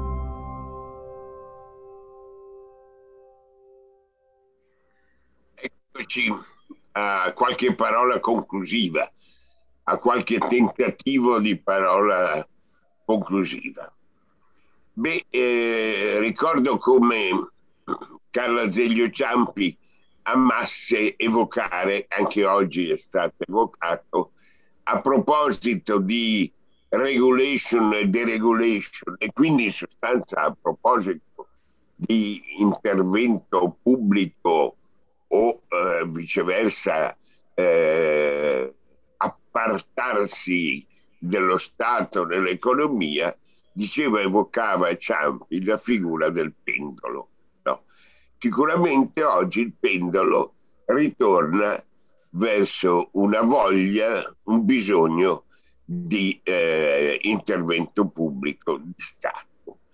Eccoci a qualche parola conclusiva, a qualche tentativo di parola conclusiva. Beh, eh, ricordo come Carlo Azeglio Ciampi amasse evocare, anche oggi è stato evocato, a proposito di regulation e deregulation, e quindi in sostanza a proposito di intervento pubblico o eh, viceversa eh, appartarsi dello Stato nell'economia, diceva, evocava Ciampi la figura del pendolo. No. Sicuramente oggi il pendolo ritorna verso una voglia, un bisogno di eh, intervento pubblico di Stato.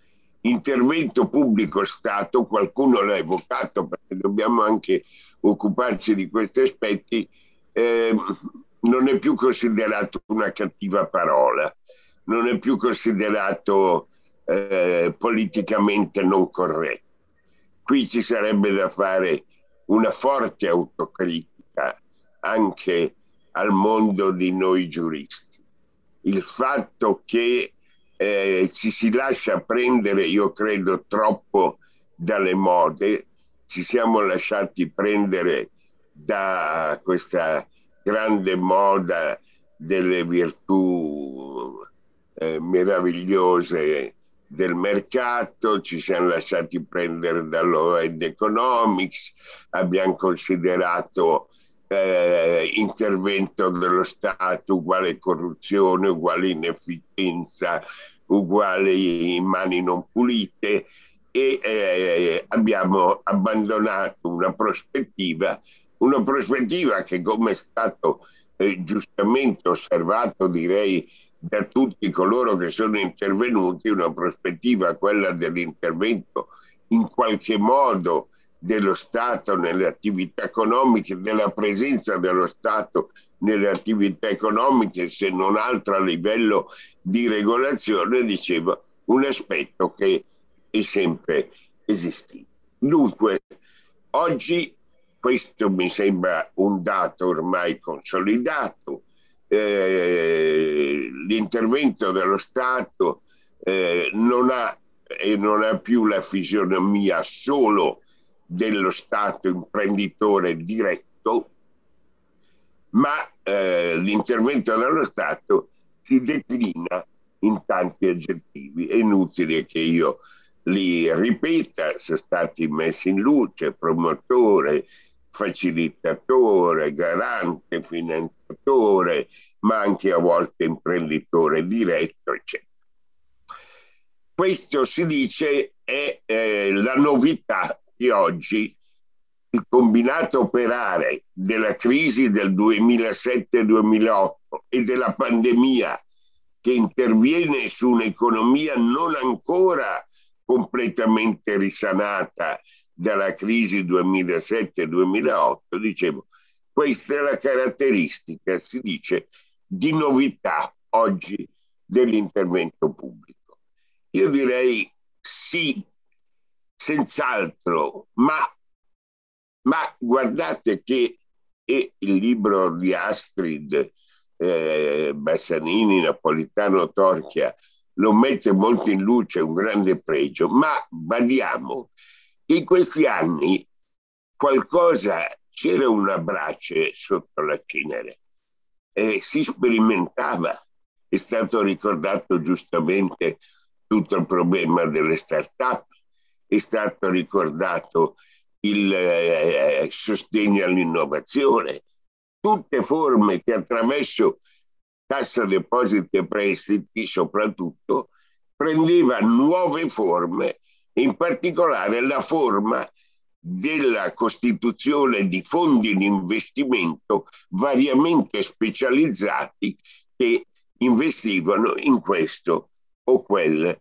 Intervento pubblico Stato, qualcuno l'ha evocato, perché dobbiamo anche occuparci di questi aspetti, eh, non è più considerato una cattiva parola, non è più considerato eh, politicamente non corretto. Qui ci sarebbe da fare una forte autocritica anche al mondo di noi giuristi. Il fatto che eh, ci si lascia prendere, io credo, troppo dalle mode, ci siamo lasciati prendere da questa grande moda delle virtù eh, meravigliose del mercato, ci siamo lasciati prendere dall'World Economics, abbiamo considerato eh, intervento dello Stato uguale corruzione, uguale inefficienza, uguale mani non pulite, e eh, abbiamo abbandonato una prospettiva, una prospettiva che, come è stato eh, giustamente osservato, direi, da tutti coloro che sono intervenuti, una prospettiva, quella dell'intervento in qualche modo dello Stato nelle attività economiche, della presenza dello Stato nelle attività economiche, se non altro a livello di regolazione, dicevo, un aspetto che è sempre esistito. Dunque, oggi questo mi sembra un dato ormai consolidato. Eh, l'intervento dello Stato eh, non ha e non ha più la fisionomia solo dello Stato imprenditore diretto, ma eh, l'intervento dello Stato si declina in tanti aggettivi. È inutile che io li ripeta, sono stati messi in luce: promotore, facilitatore, garante, finanziatore, ma anche a volte imprenditore diretto, eccetera. Questo, si dice, è eh, la novità di oggi. Il combinato operare della crisi del duemilasette duemilaotto e della pandemia, che interviene su un'economia non ancora completamente risanata dalla crisi duemilasette duemilaotto, dicevo, questa è la caratteristica, si dice, di novità oggi dell'intervento pubblico. Io direi sì, senz'altro, ma, ma guardate che è il libro di Astrid eh, Bassanini, Napolitano Torchia, lo mette molto in luce, un grande pregio, ma badiamo che in questi anni qualcosa, c'era una brace sotto la cenere, e si sperimentava. È stato ricordato giustamente tutto il problema delle start-up, è stato ricordato il eh, sostegno all'innovazione, tutte forme che attraverso Cassa Depositi e Prestiti soprattutto prendeva nuove forme, in particolare la forma della costituzione di fondi di investimento variamente specializzati che investivano in questo o quel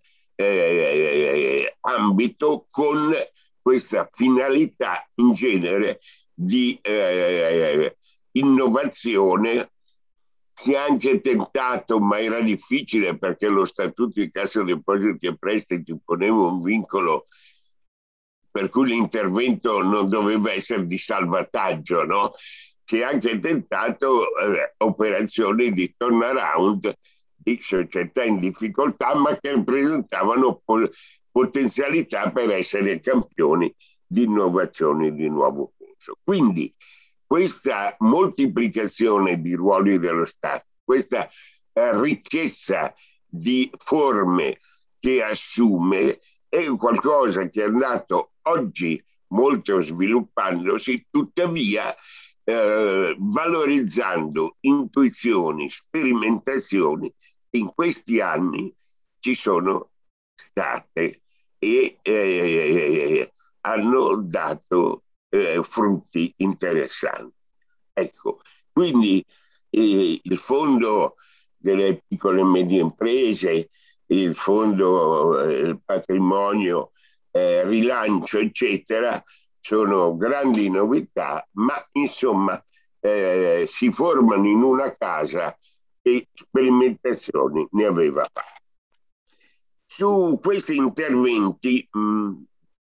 eh, ambito, con questa finalità in genere di eh, innovazione. Si è anche tentato, ma era difficile perché lo Statuto di Cassa Depositi e Prestiti poneva un vincolo per cui l'intervento non doveva essere di salvataggio, no? Si è anche tentato eh, operazioni di turnaround di società in difficoltà, ma che rappresentavano po- potenzialità per essere campioni di innovazioni di nuovo corso. Quindi questa moltiplicazione di ruoli dello Stato, questa eh, ricchezza di forme che assume, è qualcosa che è andato oggi molto sviluppandosi, tuttavia eh, valorizzando intuizioni, sperimentazioni che in questi anni ci sono state e eh, hanno dato eh, frutti interessanti. Ecco, quindi eh, il fondo delle piccole e medie imprese, il fondo eh, il patrimonio, eh, rilancio, eccetera, sono grandi novità, ma insomma eh, si formano in una casa e sperimentazioni ne aveva fatte. Su questi interventi, mh,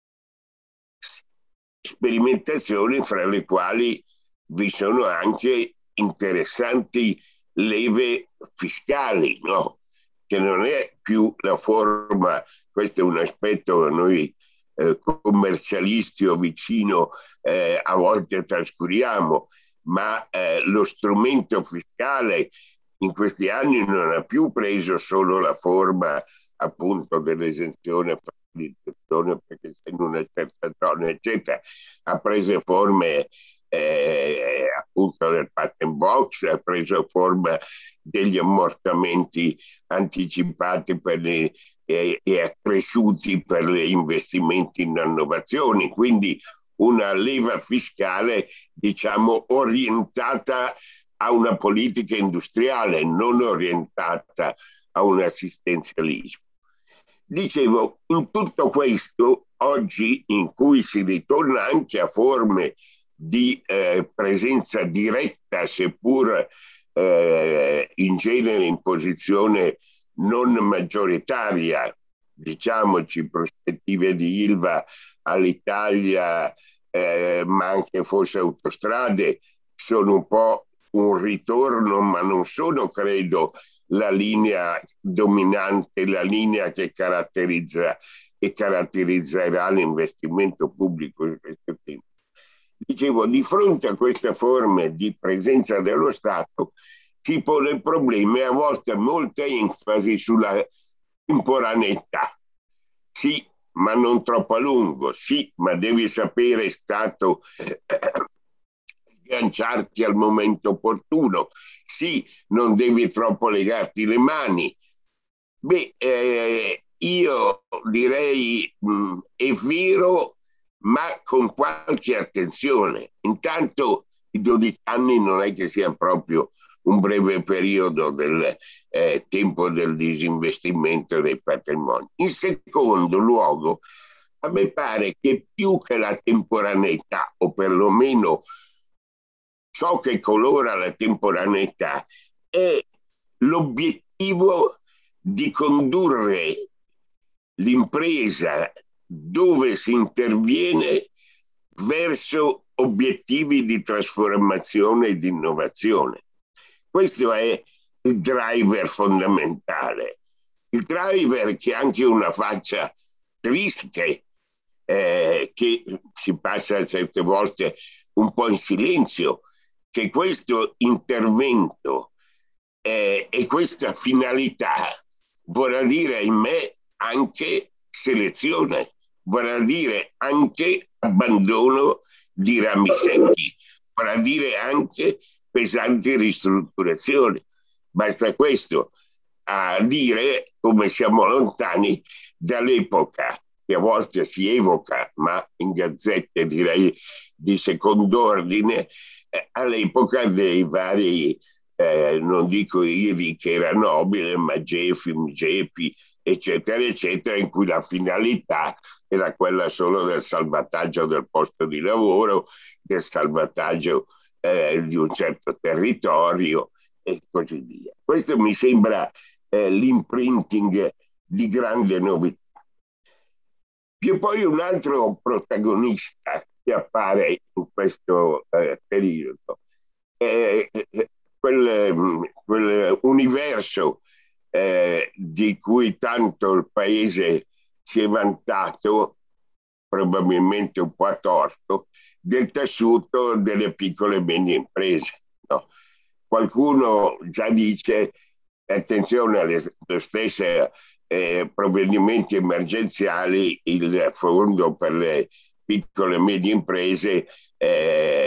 sperimentazioni fra le quali vi sono anche interessanti leve fiscali, no? Che non è più la forma, questo è un aspetto che noi eh, commercialisti o vicino eh, a volte trascuriamo, ma eh, lo strumento fiscale in questi anni non ha più preso solo la forma appunto dell'esenzione perché sei in una certa zona, eccetera, ha preso forme eh, appunto del patent box, ha preso forma degli ammortamenti anticipati per le, eh, e accresciuti per gli investimenti in innovazioni, quindi una leva fiscale diciamo orientata a una politica industriale, non orientata a un assistenzialismo. Dicevo, in tutto questo, oggi in cui si ritorna anche a forme di eh, presenza diretta, seppur eh, in genere in posizione non maggioritaria, diciamoci, prospettive di Ilva all'Italia, eh, ma anche forse Autostrade, sono un po' un ritorno, ma non sono, credo, la linea dominante, la linea che caratterizza e caratterizzerà l'investimento pubblico in questo tempo. Dicevo, di fronte a queste forme di presenza dello Stato si pone il problema e a volte molta enfasi sulla temporaneità. Sì, ma non troppo a lungo. Sì, ma devi sapere, Stato, sganciarti al momento opportuno. Sì, non devi troppo legarti le mani. Beh, eh, io direi mh, è vero, ma con qualche attenzione. Intanto i dodici anni non è che sia proprio un breve periodo del eh, tempo del disinvestimento dei patrimoni. In secondo luogo, a me pare che più che la temporaneità, o perlomeno ciò che colora la temporaneità, è l'obiettivo di condurre l'impresa dove si interviene verso obiettivi di trasformazione e di innovazione. Questo è il driver fondamentale. Il driver che ha anche una faccia triste, eh, che si passa certe volte un po' in silenzio, che questo intervento eh, e questa finalità vorrà dire, ahimè, anche selezione, vorrà dire anche abbandono di rami secchi, vorrà dire anche pesanti ristrutturazioni. Basta questo a dire come siamo lontani dall'epoca che a volte si evoca, ma in gazzette direi di secondo ordine, eh, all'epoca dei vari, eh, non dico Iri che era nobile, ma Gefim, Gepi, eccetera, eccetera, in cui la finalità era quella solo del salvataggio del posto di lavoro, del salvataggio eh, di un certo territorio e così via. Questo mi sembra eh, l'imprinting di grande novità. C'è poi un altro protagonista che appare in questo eh, periodo, eh, quel, quel universo eh, di cui tanto il Paese si è vantato, probabilmente un po' a torto, del tessuto delle piccole e medie imprese. No? Qualcuno già dice, attenzione alle, alle stesse Eh, provvedimenti emergenziali, il fondo per le piccole e medie imprese eh,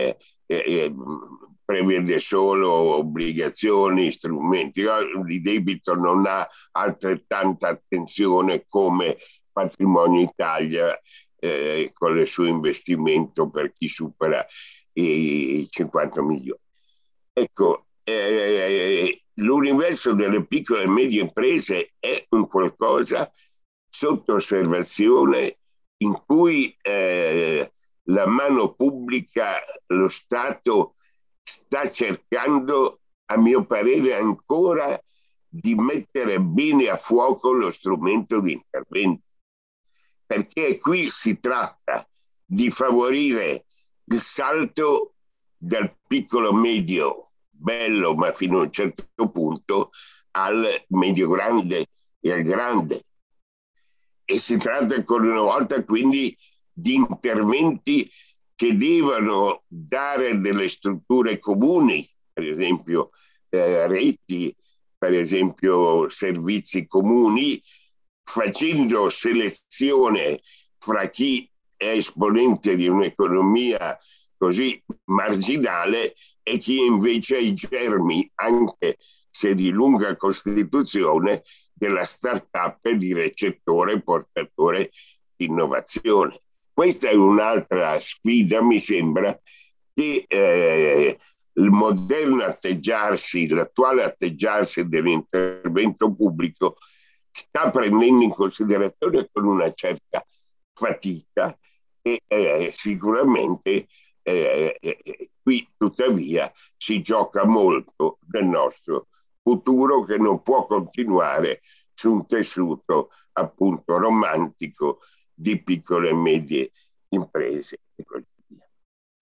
eh, prevede solo obbligazioni, strumenti. Il debito non ha altrettanta attenzione come Patrimonio Italia, eh, con il suo investimento per chi supera i cinquanta milioni. Ecco, eh, l'universo delle piccole e medie imprese è un qualcosa sotto osservazione, in cui eh, la mano pubblica, lo Stato, sta cercando, a mio parere, ancora di mettere bene a fuoco lo strumento di intervento, perché qui si tratta di favorire il salto dal piccolo medio, bello ma fino a un certo punto, al medio grande e al grande. E si tratta ancora una volta quindi di interventi che devono dare delle strutture comuni, per esempio eh, reti, per esempio servizi comuni, facendo selezione fra chi è esponente di un'economia così marginale e chi invece ha i germi, anche se di lunga costituzione, della start-up e di recettore portatore di innovazione. Questa è un'altra sfida, mi sembra, che eh, il moderno atteggiarsi, l'attuale atteggiarsi dell'intervento pubblico sta prendendo in considerazione con una certa fatica e eh, sicuramente eh, eh, qui tuttavia si gioca molto del nostro futuro, che non può continuare su un tessuto appunto romantico di piccole e medie imprese e così via.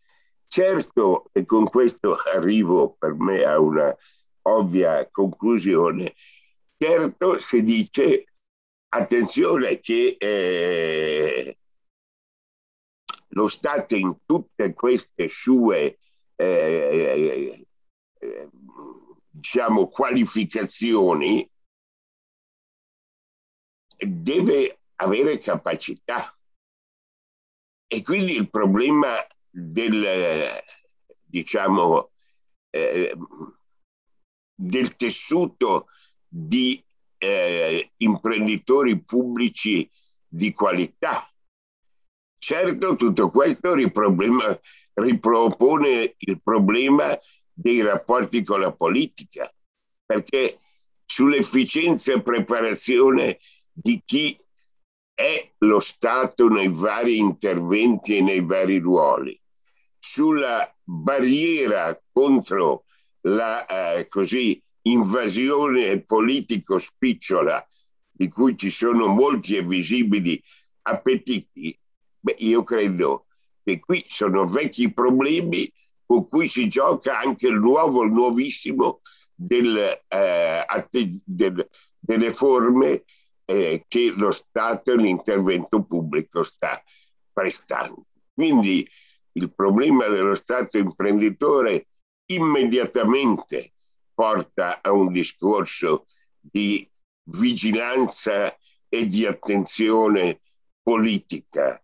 Certo, e con questo arrivo per me a una ovvia conclusione, certo si dice attenzione che eh, lo Stato in tutte queste sue eh, eh, diciamo qualificazioni deve avere capacità, e quindi il problema del diciamo eh, del tessuto di eh, imprenditori pubblici di qualità. Certo, tutto questo riproblema, ripropone il problema dei rapporti con la politica, perché sull'efficienza e preparazione di chi è lo Stato nei vari interventi e nei vari ruoli, sulla barriera contro la eh, così invasione politico-spicciola di cui ci sono molti e visibili appetiti, beh, io credo che qui sono vecchi problemi con cui si gioca anche il nuovo, il nuovissimo del, eh, del, delle forme eh, che lo Stato e l'intervento pubblico sta prestando. Quindi il problema dello Stato imprenditore immediatamente porta a un discorso di vigilanza e di attenzione politica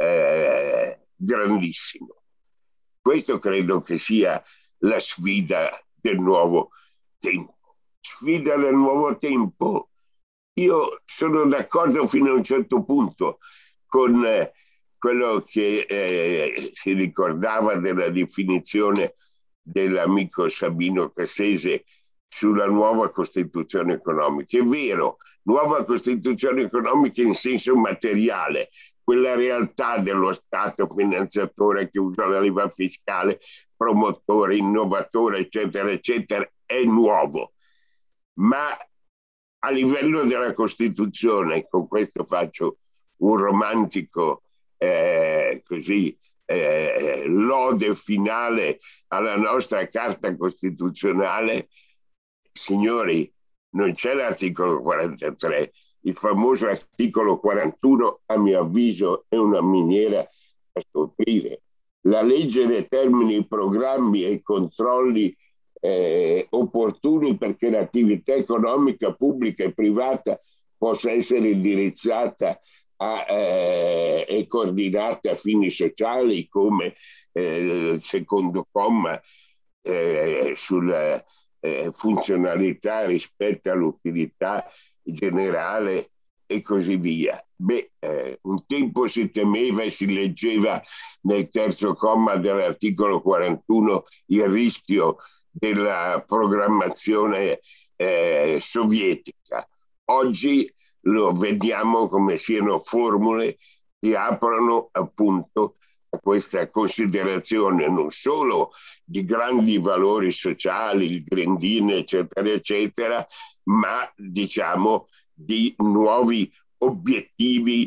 eh, grandissimo. Questo credo che sia la sfida del nuovo tempo. Sfida del nuovo tempo. Io sono d'accordo fino a un certo punto con eh, quello che eh, si ricordava della definizione dell'amico Sabino Cassese sulla nuova Costituzione economica. È vero, nuova Costituzione economica in senso materiale, quella realtà dello Stato finanziatore che usa la leva fiscale, promotore, innovatore, eccetera, eccetera, è nuovo. Ma a livello della Costituzione, con questo faccio un romantico eh, così eh, lode finale alla nostra Carta Costituzionale, signori, non c'è l'articolo quarantatré, il famoso articolo quarantuno, a mio avviso, è una miniera a scoprire. La legge determina i programmi e i controlli eh, opportuni perché l'attività economica pubblica e privata possa essere indirizzata a, eh, è coordinata a fini sociali come eh, il secondo comma eh, sulla eh, funzionalità rispetto all'utilità generale e così via. Beh, eh, un tempo si temeva e si leggeva nel terzo comma dell'articolo quarantuno il rischio della programmazione eh, sovietica. Oggi lo vediamo come siano formule che aprono appunto a questa considerazione non solo di grandi valori sociali, il Green Deal, eccetera, eccetera, ma diciamo di nuovi obiettivi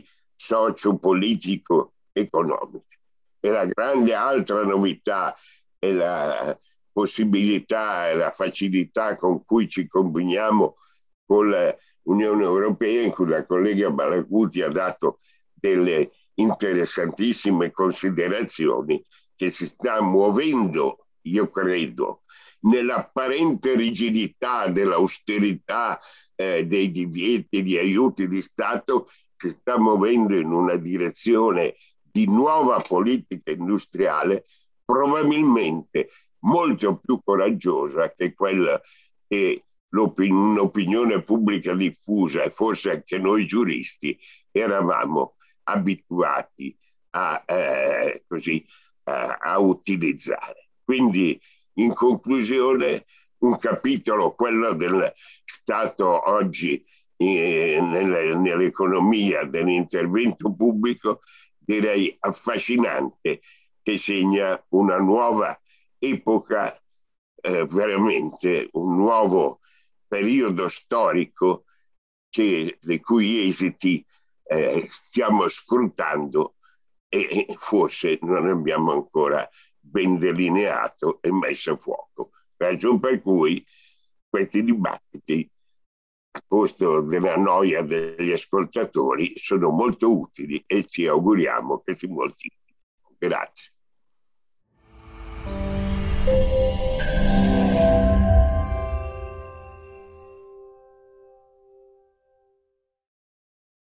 socio-politico-economici. E la grande altra novità è la possibilità e la facilità con cui ci combiniamo con l'Unione Europea, in cui la collega Malacuti ha dato delle interessantissime considerazioni, che si sta muovendo, io credo, nell'apparente rigidità dell'austerità eh, dei divieti di aiuti di Stato, si sta muovendo in una direzione di nuova politica industriale probabilmente molto più coraggiosa che quella che l'opinione pubblica diffusa e forse anche noi giuristi eravamo abituati a, eh, così, a, a utilizzare. Quindi, in conclusione, un capitolo, quello del Stato oggi eh, nell'economia dell'intervento pubblico, direi affascinante, che segna una nuova epoca, eh, veramente un nuovo periodo storico che, le cui esiti eh, stiamo scrutando e forse non abbiamo ancora ben delineato e messo a fuoco. Ragion per cui questi dibattiti, a costo della noia degli ascoltatori, sono molto utili e ci auguriamo che si moltiplichino. Grazie.